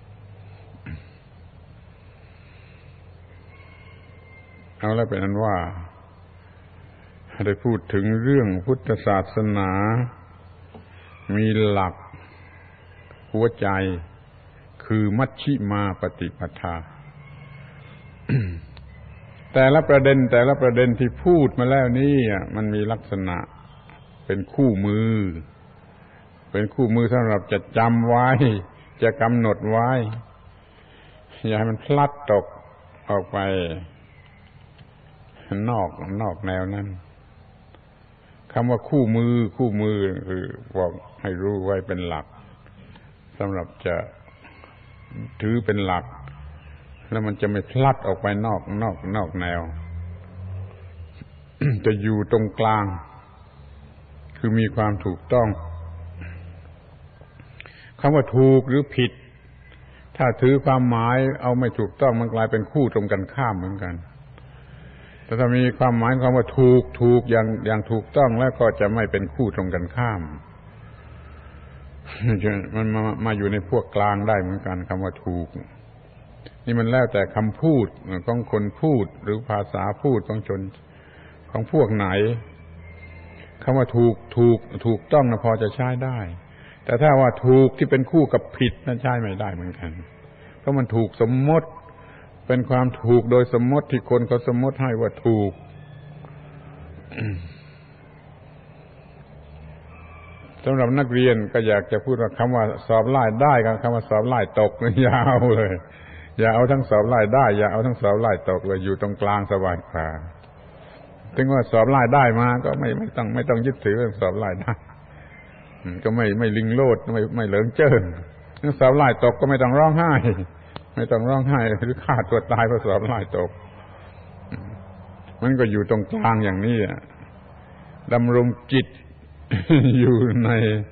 เอาแล้วเป็นอันว่าได้พูดถึงเรื่องพุทธศาสนามีหลักหัวใจคือมัชฌิมาปฏิปทา แต่ละประเด็นแต่ละประเด็นที่พูดมาแล้วนี่มันมีลักษณะเป็นคู่มือเป็นคู่มือสำหรับจะจำไว้จะกำหนดไว้อย่าให้มันพลัดตกออกไปนอกนอกแนวนั้นคำว่าคู่มือคู่มือคือบอกให้รู้ไว้เป็นหลักสำหรับจะถือเป็นหลักแล้วมันจะไม่พลัดออกไปนอกนอกนอกแนว จะอยู่ตรงกลางคือมีความถูกต้องคำว่าถูกหรือผิดถ้าถือความหมายเอาไม่ถูกต้องมันกลายเป็นคู่ตรงกันข้ามเหมือนกันแต่ถ้ามีความหมายคำว่าถูกถูกอย่างอย่างถูกต้องแล้วก็จะไม่เป็นคู่ตรงกันข้ามมันมามาอยู่ในพวกกลางได้เหมือนกันคำว่าถูกนี่มันแล้วแต่คำพูดของคนพูดหรือภาษาพูดของชนของพวกไหนคำว่าถูกถูกถูกต้องนะพอจะใช้ได้แต่ถ้าว่าถูกที่เป็นคู่กับผิดนั้นใช้ไม่ได้เหมือนกันเพราะมันถูกสมมติเป็นความถูกโดยสมมติที่คนเขาสมมติให้ว่าถูก สำหรับนักเรียนก็อยากจะพูดว่าคำว่าสอบไล่ได้กับคำว่าสอบไล่ตกยาวเลยอย่าเอาทั้งสอบไล่ได้อย่าเอาทั้งสอบไล่ตกเลยอยู่ตรงกลางสบายกว่าถึงว่าสอบไล่ได้มาก็ไม่ไม่ต้องไม่ต้องยึดถือเรื่องสอบไล่ได้ก็ไม่ไม่ลิงโลดไม่ไม่เหลิงเจิ้นทั้งสอบไล่ตกก็ไม่ต้องร้องไห้ไม่ต้องร้องไห้หรือฆ่าตัวตายเพราะสอบไล่ตกมันก็อยู่ตรงกลางอย่างนี้ดำรงจิตอยู่ใน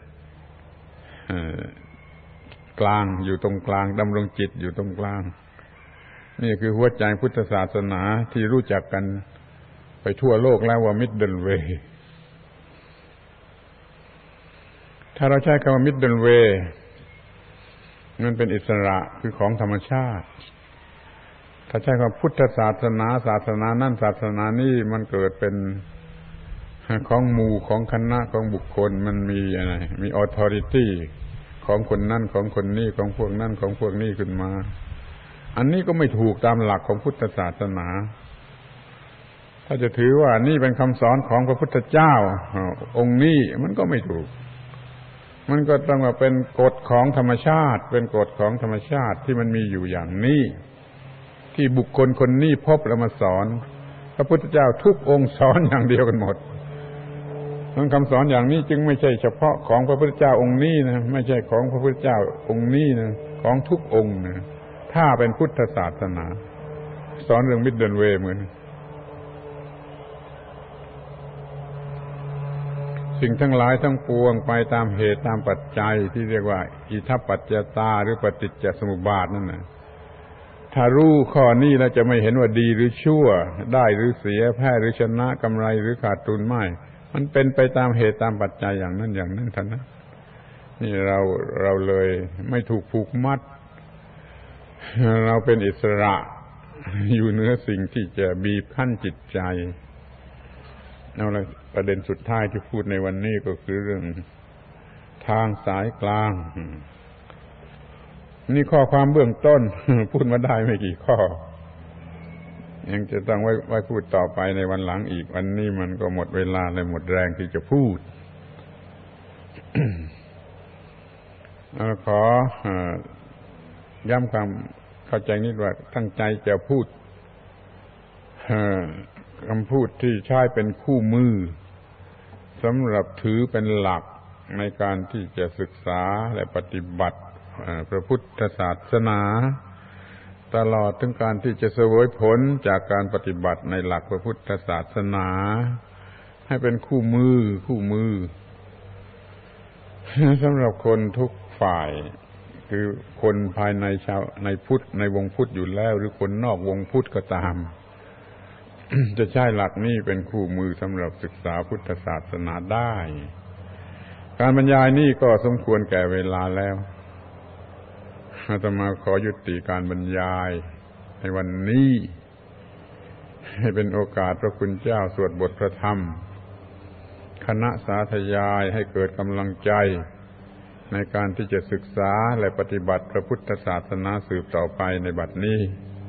กลางอยู่ตรงกลางดำรงจิตอยู่ตรงกลางนี่คือหัวใจพุทธศาสนาที่รู้จักกันไปทั่วโลกแล้วว่า Middle Way ถ้าเราใช้คำว่า Middle Way มันเป็นอิสระคือของธรรมชาติถ้าใช้คำพุทธศาสนาศาสนานั่นศาสนานี่มันเกิดเป็นของหมู่ของคณะของบุคคลมันมีอะไรมี authority ของคนนั่นของคนนี้ของพวกนั่นของพวกนี้ขึ้นมาอันนี้ก็ไม่ถูกตามหลักของพุทธศาสนาถ้าจะถือว่านี่เป็นคำสอนของพระพุทธเจ้าองค์นี้มันก็ไม่ถูกมันก็ต้องว่าเป็นกฎของธรรมชาติเป็นกฎของธรรมชาติที่มันมีอยู่อย่างนี้ที่บุคคลคนนี้พบแล้วมาสอนพระพุทธเจ้าทุกองค์สอนอย่างเดียวกันหมดทั้งคำสอนอย่างนี้จึงไม่ใช่เฉพาะของพระพุทธเจ้าองค์นี้นะไม่ใช่ของพระพุทธเจ้าองค์นี้นะของทุกองค์นะถ้าเป็นพุทธศาสนาสอนเรื่อง Middle Way เหมือนสิ่งทั้งหลายทั้งปวงไปตามเหตุตามปัจจัยที่เรียกว่าอิทัปปัจจยตาหรือปฏิจจสมุปบาทนั่นน่ะถ้ารู้ข้อนี้แล้วจะไม่เห็นว่าดีหรือชั่วได้หรือเสียแพ้หรือชนะกำไรหรือขาดทุนไม่มันเป็นไปตามเหตุตามปัจจัยอย่างนั้นอย่างนั้นเท่านั้นนี่เราเราเลยไม่ถูกผูกมัดเราเป็นอิสระอยู่เหนือสิ่งที่จะบีบคั้นจิตใจเอาละประเด็นสุดท้ายที่พูดในวันนี้ก็คือเรื่องทางสายกลางนี่ข้อความเบื้องต้นพูดมาได้ไม่กี่ข้อยังจะต้องไว้ไว้พูดต่อไปในวันหลังอีกวันนี้มันก็หมดเวลาและหมดแรงที่จะพูด ขอย้ำความเข้าใจนิดว่าตั้งใจจะพูดคำพูดที่ใช้เป็นคู่มือสำหรับถือเป็นหลักในการที่จะศึกษาและปฏิบัติพระพุทธศาสนาตลอดถึงการที่จะเสวยผลจากการปฏิบัติในหลักพระพุทธศาสนาให้เป็นคู่มือคู่มือสำหรับคนทุกฝ่ายคือคนภายในชาวในพุทธในวงพุทธอยู่แล้วหรือคนนอกวงพุทธก็ตาม จะใช้หลักนี้เป็นคู่มือสำหรับศึกษาพุทธศาสนาได้การบรรยายนี้ก็สมควรแก่เวลาแล้วอาตมาขอยุติการบรรยายในวันนี้ให้เป็นโอกาสพระคุณเจ้าสวดบทพระธรรมคณะสาธยายให้เกิดกำลังใจในการที่จะศึกษาและปฏิบัติพระพุทธศาสนาสืบต่อไปในบัดนี้